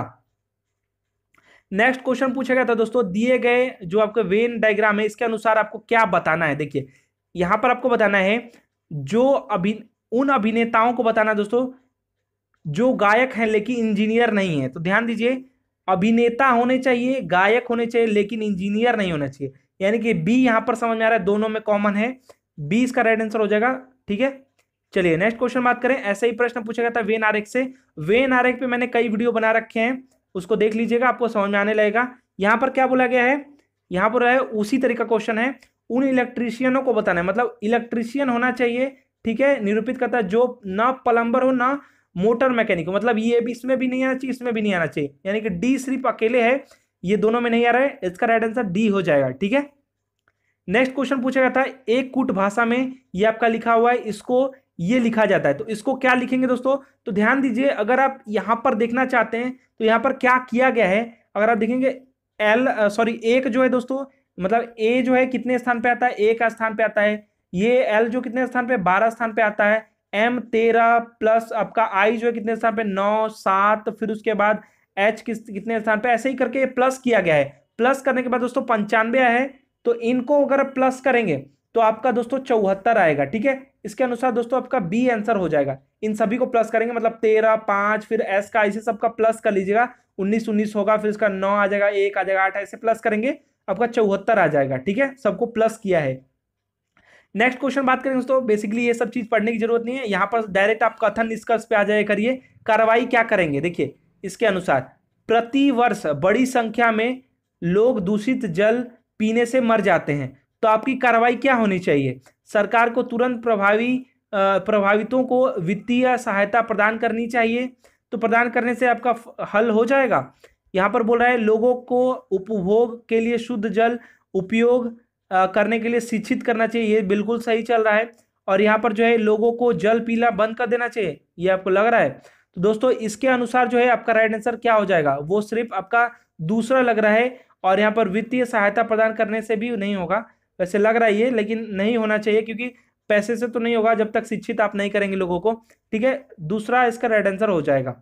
नेक्स्ट क्वेश्चन पूछा गया था दोस्तों, दिए गए जो आपका वेन डायग्राम है इसके अनुसार आपको क्या बताना है? देखिए यहां पर आपको बताना है जो उन अभिनेताओं को बताना दोस्तों जो गायक हैं लेकिन इंजीनियर नहीं है। तो ध्यान दीजिए, अभिनेता होने चाहिए, गायक होने चाहिए, लेकिन इंजीनियर नहीं होना चाहिए, यानी कि बी यहां पर समझ में आ रहा है, दोनों में कॉमन है, बी इसका राइट आंसर हो जाएगा, ठीक है। चलिए नेक्स्ट क्वेश्चन बात करें, ऐसा ही प्रश्न पूछा गया था वेन आरेख से। वेन आरेख पे मैंने कई वीडियो बना रखे हैं, उसको देख लीजिएगा, आपको समझ में आने लगेगा। यहां पर क्या बोला गया है, यहां पर है उसी तरीका क्वेश्चन है, उन इलेक्ट्रीशियनों को बताना है, मतलब इलेक्ट्रीशियन होना चाहिए, ठीक है, निरूपित करता है जो ना प्लम्बर हो ना मोटर मैकेनिक हो, मतलब ये भी इसमें भी नहीं आना चाहिए, इसमें भी नहीं आना चाहिए, यानी कि डी सिर्फ अकेले है, ये दोनों में नहीं आ रहा है, इसका राइट आंसर डी हो जाएगा, ठीक है। नेक्स्ट क्वेश्चन पूछा गया था, एक कूट भाषा में ये आपका लिखा हुआ है, इसको ये लिखा जाता है, तो इसको क्या लिखेंगे दोस्तों? तो ध्यान दीजिए, अगर आप यहां पर देखना चाहते हैं तो यहां पर क्या किया गया है, अगर आप देखेंगे एक जो है दोस्तों, मतलब ए जो है कितने स्थान पे आता है? ए का स्थान पे आता है। ये एल जो कितने स्थान पे? 12 स्थान पे आता है। एम 13 प्लस आपका आई जो है कितने स्थान पे? 9, 7, फिर उसके बाद एच कितने स्थान पे? ऐसे ही करके प्लस किया गया है। प्लस करने के बाद दोस्तों 95 है, तो इनको अगर प्लस करेंगे तो आपका दोस्तों 74 आएगा, ठीक है। इसके अनुसार दोस्तों आपका बी आंसर हो जाएगा, इन सभी को प्लस करेंगे, मतलब 13, 5, फिर एस का इसे सबका प्लस कर लीजिएगा, 19, 19 होगा, फिर इसका 9 आ जाएगा, 1 आ जाएगा, 8 ऐसे प्लस करेंगे, आपका 74 आ जाएगा, ठीक है, सबको प्लस किया है। नेक्स्ट क्वेश्चन बात करें दोस्तों, बेसिकली ये सब चीज पढ़ने की जरूरत नहीं है, यहाँ पर डायरेक्ट आप कथन निष्कर्ष पे आ जाए करिए, कार्रवाई क्या करेंगे? देखिए इसके अनुसार, प्रति वर्ष बड़ी संख्या में लोग दूषित जल पीने से मर जाते हैं, तो आपकी कार्रवाई क्या होनी चाहिए? सरकार को तुरंत प्रभावितों को वित्तीय सहायता प्रदान करनी चाहिए, तो प्रदान करने से आपका हल हो जाएगा। यहाँ पर बोल रहा है लोगों को उपभोग के लिए शुद्ध जल उपयोग करने के लिए शिक्षित करना चाहिए, ये बिल्कुल सही चल रहा है। और यहाँ पर जो है लोगों को जल पीना बंद कर देना चाहिए, ये आपको लग रहा है? तो दोस्तों इसके अनुसार जो है आपका राइट आंसर क्या हो जाएगा? वो सिर्फ आपका दूसरा लग रहा है, और यहाँ पर वित्तीय सहायता प्रदान करने से भी नहीं होगा, वैसे लग रहा है ये, लेकिन नहीं होना चाहिए क्योंकि पैसे से तो नहीं होगा जब तक शिक्षित आप नहीं करेंगे लोगों को, ठीक है। दूसरा इसका राइट आंसर हो जाएगा,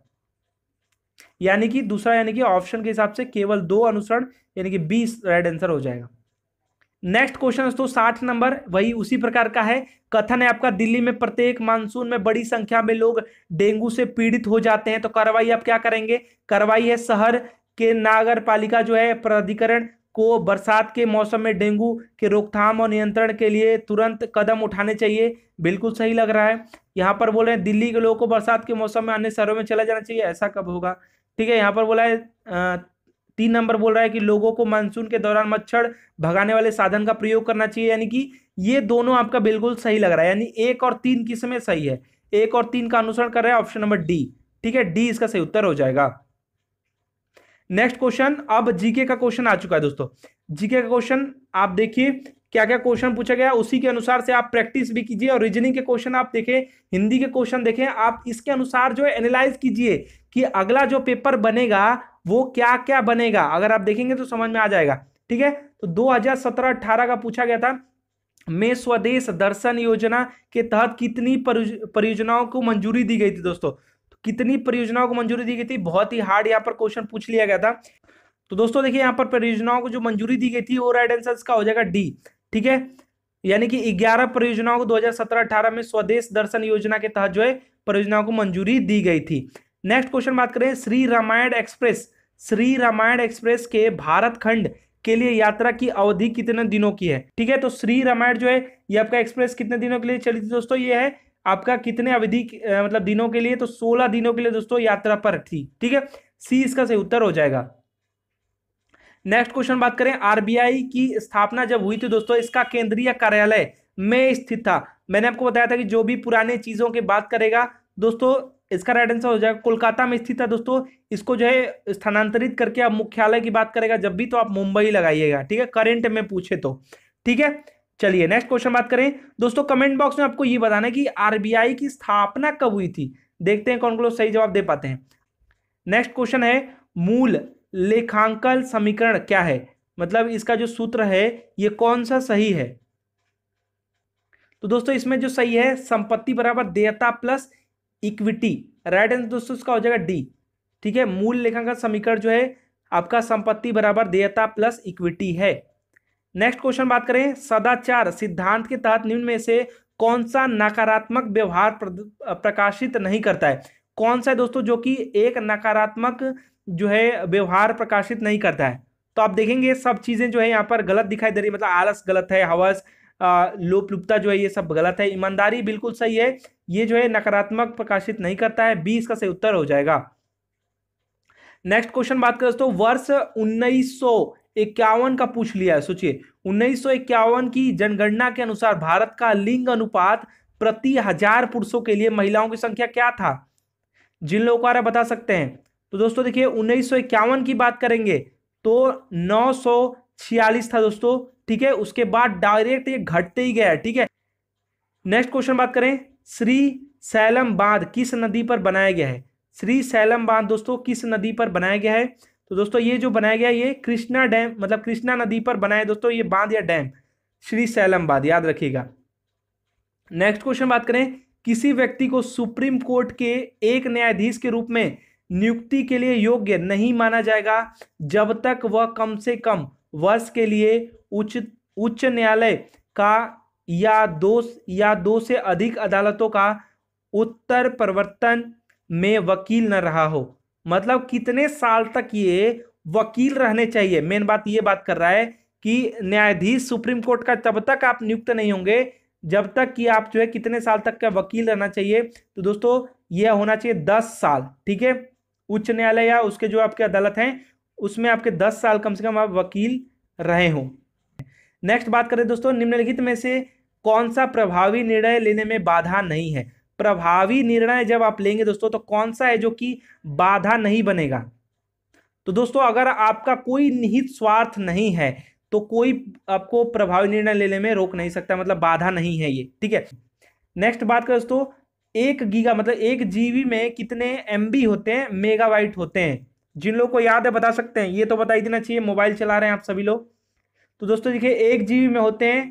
यानी कि दूसरा, यानी कि ऑप्शन के हिसाब से केवल 2 अनुसरण, यानी कि 20 राइट आंसर हो जाएगा। नेक्स्ट क्वेश्चन दोस्तों 60 नंबर, वही उसी प्रकार का है। कथन है आपका, दिल्ली में प्रत्येक मानसून में बड़ी संख्या में लोग डेंगू से पीड़ित हो जाते हैं, तो कार्रवाई आप क्या करेंगे? कार्रवाई है शहर के नगर पालिका जो है प्राधिकरण को बरसात के मौसम में डेंगू के रोकथाम और नियंत्रण के लिए तुरंत कदम उठाने चाहिए, बिल्कुल सही लग रहा है। यहाँ पर बोले दिल्ली के लोगों को बरसात के मौसम में अन्य शहरों में चला जाना चाहिए, ऐसा कब होगा? ठीक है, यहाँ पर बोला है 3 नंबर बोल रहा है कि लोगों को मानसून के दौरान मच्छर भगाने वाले साधन का प्रयोग करना चाहिए, यानी कि ये दोनों आपका बिल्कुल सही लग रहा है, यानी 1 और 3 किसमें सही है? 1 और 3 का अनुसरण कर रहा है ऑप्शन नंबर डी, ठीक है, डी इसका सही उत्तर हो जाएगा। नेक्स्ट क्वेश्चन, अब जीके का क्वेश्चन आ चुका है दोस्तों। जीके का क्वेश्चन आप देखिए क्या क्या क्वेश्चन पूछा गया, उसी के अनुसार से आप प्रैक्टिस भी कीजिए, और रीजनिंग के क्वेश्चन आप देखें, हिंदी के क्वेश्चन देखें, आप इसके अनुसार जो है एनालाइज कीजिए कि अगला जो पेपर बनेगा वो क्या क्या बनेगा, अगर आप देखेंगे तो समझ में आ जाएगा, ठीक है। तो 2017-18 का पूछा गया था, में स्वदेश दर्शन योजना के तहत कितनी परियोजनाओं को मंजूरी दी गई थी दोस्तों? तो कितनी परियोजनाओं को मंजूरी दी गई थी? बहुत ही हार्ड यहाँ पर क्वेश्चन पूछ लिया गया था। तो दोस्तों देखिए यहाँ पर परियोजनाओं को जो मंजूरी दी गई थी वो राइट आंसर का हो जाएगा डी, ठीक है, यानी कि 11 परियोजनाओं को 2017-18 में स्वदेश दर्शन योजना के तहत जो है परियोजनाओं को मंजूरी दी गई थी। नेक्स्ट क्वेश्चन बात करें, श्री रामायण एक्सप्रेस के भारत खंड के लिए यात्रा की अवधि कितने दिनों की है। ठीक है, तो श्री रामायण जो है ये आपका एक्सप्रेस कितने दिनों के लिए चली थी दोस्तों, ये है आपका कितने अवधि मतलब दिनों के लिए, तो 16 दिनों के लिए दोस्तों यात्रा पर थी। ठीक है, सी इसका सही उत्तर हो जाएगा। नेक्स्ट क्वेश्चन बात करें, आरबीआई की स्थापना जब हुई थी दोस्तों, इसका केंद्रीय कार्यालय में स्थित था। मैंने आपको बताया था कि जो भी पुराने चीजों की बात करेगा दोस्तों, इसका राइट आंसर हो जाएगा कोलकाता में स्थित था दोस्तों। इसको जो है स्थानांतरित करके आप मुख्यालय की बात करेगा जब भी, तो आप मुंबई लगाइएगा। ठीक है, करंट में पूछे तो। ठीक है, चलिए नेक्स्ट क्वेश्चन बात करें दोस्तों। कमेंट बॉक्स में आपको ये बताना है कि आरबीआई की स्थापना कब हुई थी। देखते हैं कौन कौन लोग सही जवाब दे पाते हैं। नेक्स्ट क्वेश्चन है, मूल लेखांकन समीकरण क्या है, मतलब इसका जो सूत्र है ये कौन सा सही है। तो दोस्तों इसमें जो सही है, संपत्ति बराबर देयता प्लस इक्विटी। राइट आंसर दोस्तों इसका हो जाएगा डी। ठीक है, मूल लेखांकन समीकरण जो है आपका संपत्ति बराबर देयता प्लस इक्विटी है। नेक्स्ट क्वेश्चन बात करें, सदाचार सिद्धांत के तहत निम्न में से कौन सा नकारात्मक व्यवहार प्रकाशित नहीं करता है। कौन सा है दोस्तों जो कि एक नकारात्मक जो है व्यवहार प्रकाशित नहीं करता है। तो आप देखेंगे सब चीजें जो है यहाँ पर गलत दिखाई दे रही है, मतलब आलस गलत है, हवस लोपलुपता जो है ये सब गलत है, ईमानदारी बिल्कुल सही है, ये जो है नकारात्मक प्रकाशित नहीं करता है। बी इसका सही उत्तर हो जाएगा। नेक्स्ट क्वेश्चन बात करें दोस्तों, वर्ष 1951 का पूछ लिया है। सोचिए 1951 की जनगणना के अनुसार भारत का लिंग अनुपात प्रति 1000 पुरुषों के लिए महिलाओं की संख्या क्या था। जिन लोगों को आ रहा है बता सकते हैं। तो दोस्तों देखिए 1951 की बात करेंगे तो 946 था दोस्तों। ठीक है, उसके बाद डायरेक्ट ये घटते ही गया है। ठीक है, नेक्स्ट क्वेश्चन बात करें, श्री सैलम बांध किस नदी पर बनाया गया है। श्री सैलम बांध दोस्तों किस नदी पर बनाया गया है। तो दोस्तों ये जो बनाया गया ये कृष्णा डैम, मतलब कृष्णा नदी पर बनाया दोस्तों ये बांध या डैम, श्री सैलम बांध, याद रखिएगा। नेक्स्ट क्वेश्चन बात करें, किसी व्यक्ति को सुप्रीम कोर्ट के एक न्यायाधीश के रूप में नियुक्ति के लिए योग्य नहीं माना जाएगा जब तक वह कम से कम वर्ष के लिए उच्च न्यायालय का या दो से अधिक अदालतों का उत्तर प्रवर्तन में वकील न रहा हो। मतलब कितने साल तक ये वकील रहने चाहिए, मेन बात ये बात कर रहा है कि न्यायाधीश सुप्रीम कोर्ट का तब तक आप नियुक्त नहीं होंगे जब तक कि आप जो है कितने साल तक का वकील रहना चाहिए। तो दोस्तों यह होना चाहिए 10 साल। ठीक है, उच्च न्यायालय या उसके जो आपके अदालत हैं उसमें आपके 10 साल कम से कम आप वकील रहे हों। नेक्स्ट बात करें दोस्तों, निम्नलिखित में से कौन सा प्रभावी निर्णय लेने में बाधा नहीं है। प्रभावी निर्णय जब आप लेंगे दोस्तों तो कौन सा है जो कि बाधा नहीं बनेगा। तो दोस्तों अगर आपका कोई निहित स्वार्थ नहीं है तो कोई आपको प्रभावी निर्णय लेने में रोक नहीं सकता, मतलब बाधा नहीं है ये। ठीक है, नेक्स्ट बात करें दोस्तों, 1 गीगा मतलब 1 जीबी में कितने एमबी होते हैं, मेगाबाइट होते हैं। जिन लोगों को याद है बता सकते हैं, ये तो बता ही देना चाहिए, मोबाइल चला रहे हैं आप सभी लोग। तो दोस्तों देखिए 1 जीबी में होते हैं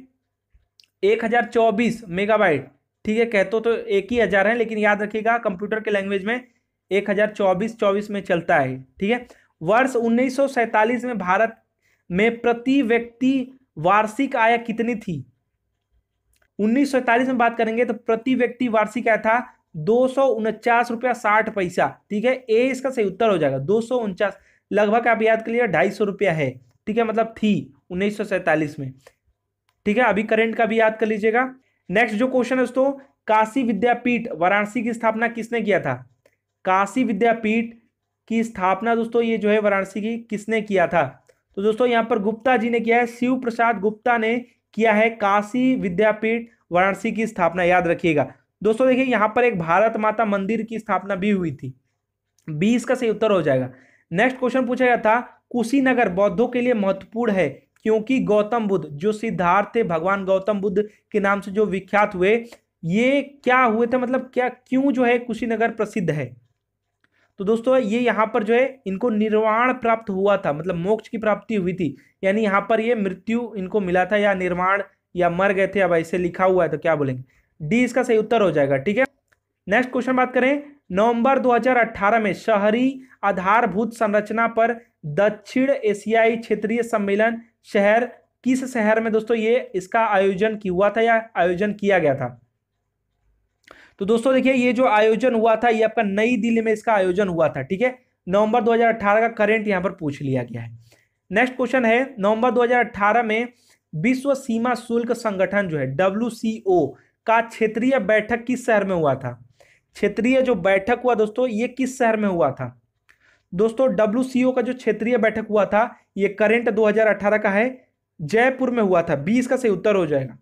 1024 मेगाबाइट। ठीक है, कहते तो एक ही हजार है लेकिन याद रखिएगा कंप्यूटर के लैंग्वेज में 1024 में चलता है। ठीक है, वर्ष 1947 में भारत में प्रति व्यक्ति वार्षिक आय कितनी थी। 1947 में बात करेंगे तो प्रति व्यक्ति वार्षिक आय था 249 रुपया 60 पैसा। ठीक है, ए इसका सही उत्तर हो जाएगा 249, लगभग आप याद कर लिए 250 रुपया है। ठीक है, मतलब थी 1947 में। ठीक है, अभी करंट का भी याद कर लीजिएगा। नेक्स्ट जो क्वेश्चन है दोस्तों, काशी विद्यापीठ वाराणसी की स्थापना किसने किया था। काशी विद्यापीठ की स्थापना दोस्तों ये जो है वाराणसी की किसने किया था। तो दोस्तों यहाँ पर गुप्ता जी ने किया है, शिव प्रसाद गुप्ता ने किया है काशी विद्यापीठ वाराणसी की स्थापना, याद रखिएगा। दोस्तों देखिए यहाँ पर एक भारत माता मंदिर की स्थापना भी हुई थी। 20 का सही उत्तर हो जाएगा। नेक्स्ट क्वेश्चन पूछा गया था, कुशीनगर बौद्धों के लिए महत्वपूर्ण है क्योंकि गौतम बुद्ध जो सिद्धार्थ थे, भगवान गौतम बुद्ध के नाम से जो विख्यात हुए, ये क्या हुए थे, मतलब क्या क्यों जो है कुशीनगर प्रसिद्ध है। तो दोस्तों ये यहाँ पर जो है इनको निर्वाण प्राप्त हुआ था, मतलब मोक्ष की प्राप्ति हुई थी, यानी यहाँ पर ये मृत्यु इनको मिला था या निर्वाण या मर गए थे, अब ऐसे लिखा हुआ है तो क्या बोलेंगे, डी इसका सही उत्तर हो जाएगा। ठीक है, नेक्स्ट क्वेश्चन बात करें, नवंबर 2018 में शहरी आधारभूत संरचना पर दक्षिण एशियाई क्षेत्रीय सम्मेलन शहर किस शहर में दोस्तों ये इसका आयोजन हुआ था या आयोजन किया गया था। तो दोस्तों देखिए ये जो आयोजन हुआ था ये आपका नई दिल्ली में इसका आयोजन हुआ था। ठीक है, नवंबर 2018 का करंट यहां पर पूछ लिया गया है। नेक्स्ट क्वेश्चन है, नवंबर 2018 में विश्व सीमा शुल्क संगठन जो है WCO का क्षेत्रीय बैठक किस शहर में हुआ था? क्षेत्रीय जो बैठक हुआ दोस्तों ये किस शहर में हुआ था? दोस्तों WCO का जो क्षेत्रीय बैठक हुआ था ये करंट 2018 का है, जयपुर में हुआ था। 20 का सही उत्तर हो जाएगा।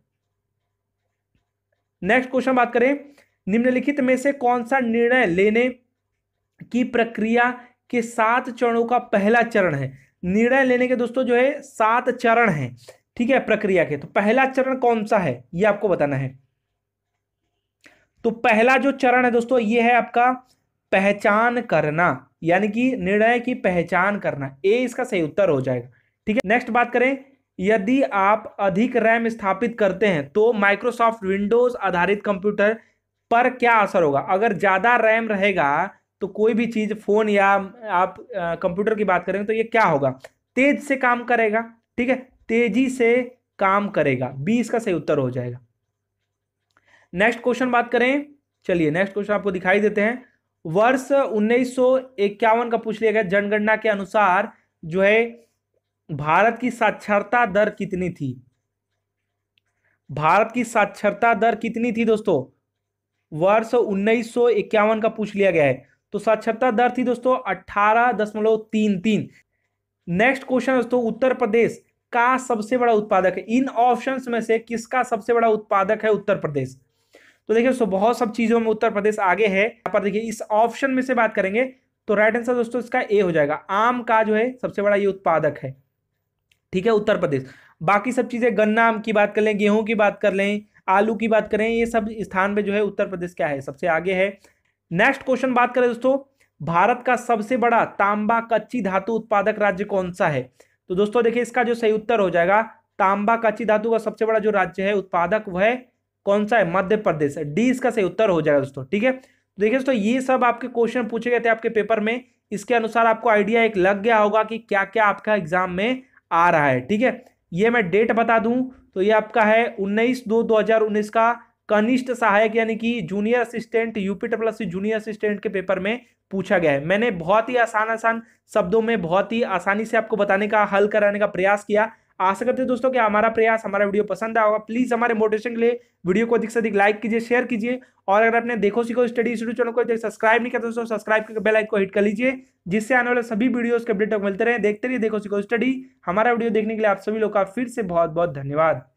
नेक्स्ट क्वेश्चन बात करें, निम्नलिखित में से कौन सा निर्णय लेने की प्रक्रिया के 7 चरणों का पहला चरण है? निर्णय लेने के दोस्तों जो है 7 चरण हैं, ठीक है, प्रक्रिया के। तो पहला चरण कौन सा है ये आपको बताना है। तो पहला जो चरण है दोस्तों ये है आपका पहचान करना, यानी कि निर्णय की पहचान करना। ए इसका सही उत्तर हो जाएगा, ठीक है। नेक्स्ट बात करें, यदि आप अधिक रैम स्थापित करते हैं तो माइक्रोसॉफ्ट विंडोज आधारित कंप्यूटर पर क्या असर होगा? अगर ज्यादा रैम रहेगा तो कोई भी चीज, फोन या आप कंप्यूटर की बात करें तो ये क्या होगा? तेज से काम करेगा, ठीक है, तेजी से काम करेगा। 20 का सही उत्तर हो जाएगा। नेक्स्ट क्वेश्चन बात करें, चलिए नेक्स्ट क्वेश्चन आपको दिखाई देते हैं। वर्ष 1951 का पूछ लिया गया, जनगणना के अनुसार जो है भारत की साक्षरता दर कितनी थी? भारत की साक्षरता दर कितनी थी दोस्तों? वर्ष 1951 का पूछ लिया गया है। तो साक्षरता दर थी दोस्तों 18.33। नेक्स्ट क्वेश्चन दोस्तों, उत्तर प्रदेश का सबसे बड़ा उत्पादक है। इन ऑप्शंस में से किसका सबसे बड़ा उत्पादक है उत्तर प्रदेश? तो देखिए दोस्तों बहुत सब चीजों में उत्तर प्रदेश आगे है। यहाँ पर देखिए इस ऑप्शन में से बात करेंगे तो राइट आंसर दोस्तों इसका ए हो जाएगा। आम का जो है सबसे बड़ा ये उत्पादक है, ठीक है, उत्तर प्रदेश। बाकी सब चीजें, गन्ना की बात कर लें, गेहूं की बात कर लें, आलू की बात करें, ये सब स्थान पे जो है उत्तर प्रदेश क्या है? सबसे आगे है। नेक्स्ट क्वेश्चन बात करें दोस्तों, भारत का सबसे बड़ा तांबा कच्ची धातु उत्पादक राज्य कौन सा है? तो दोस्तों देखिए इसका जो सही उत्तर हो जाएगा, तांबा कच्ची धातु का सबसे बड़ा जो राज्य है उत्पादक वह कौन सा है? मध्य प्रदेश। डी इसका सही उत्तर हो जाएगा दोस्तों, ठीक है। तो देखिए दोस्तों ये सब आपके क्वेश्चन पूछे गए थे आपके पेपर में, इसके अनुसार आपको आइडिया एक लग गया होगा कि क्या क्या आपका एग्जाम में आ रहा है, ठीक है। ये मैं डेट बता दूं तो ये आपका है 19/2/2019 का कनिष्ठ सहायक यानी कि junior assistant UPSSC junior assistant के पेपर में पूछा गया है। मैंने बहुत ही आसान शब्दों में बहुत ही आसानी से आपको बताने का, हल कराने का प्रयास किया। आशा करते हैं दोस्तों कि हमारा प्रयास, हमारा वीडियो पसंद आया होगा। प्लीज हमारे मोटिवेशन के लिए वीडियो को अधिक से अधिक लाइक कीजिए, शेयर कीजिए, और अगर आपने Dekho Seekho study YouTube channel को सब्सक्राइब नहीं किया दोस्तों सब्सक्राइब करके बेल आइकन को हिट कर लीजिए, जिससे आने वाले सभी वीडियोस के अपडेट मिलते रहे। देखते रहिए देखो सीखो स्टडी। हमारा वीडियो देखने के लिए आप सभी लोग का फिर से बहुत बहुत धन्यवाद।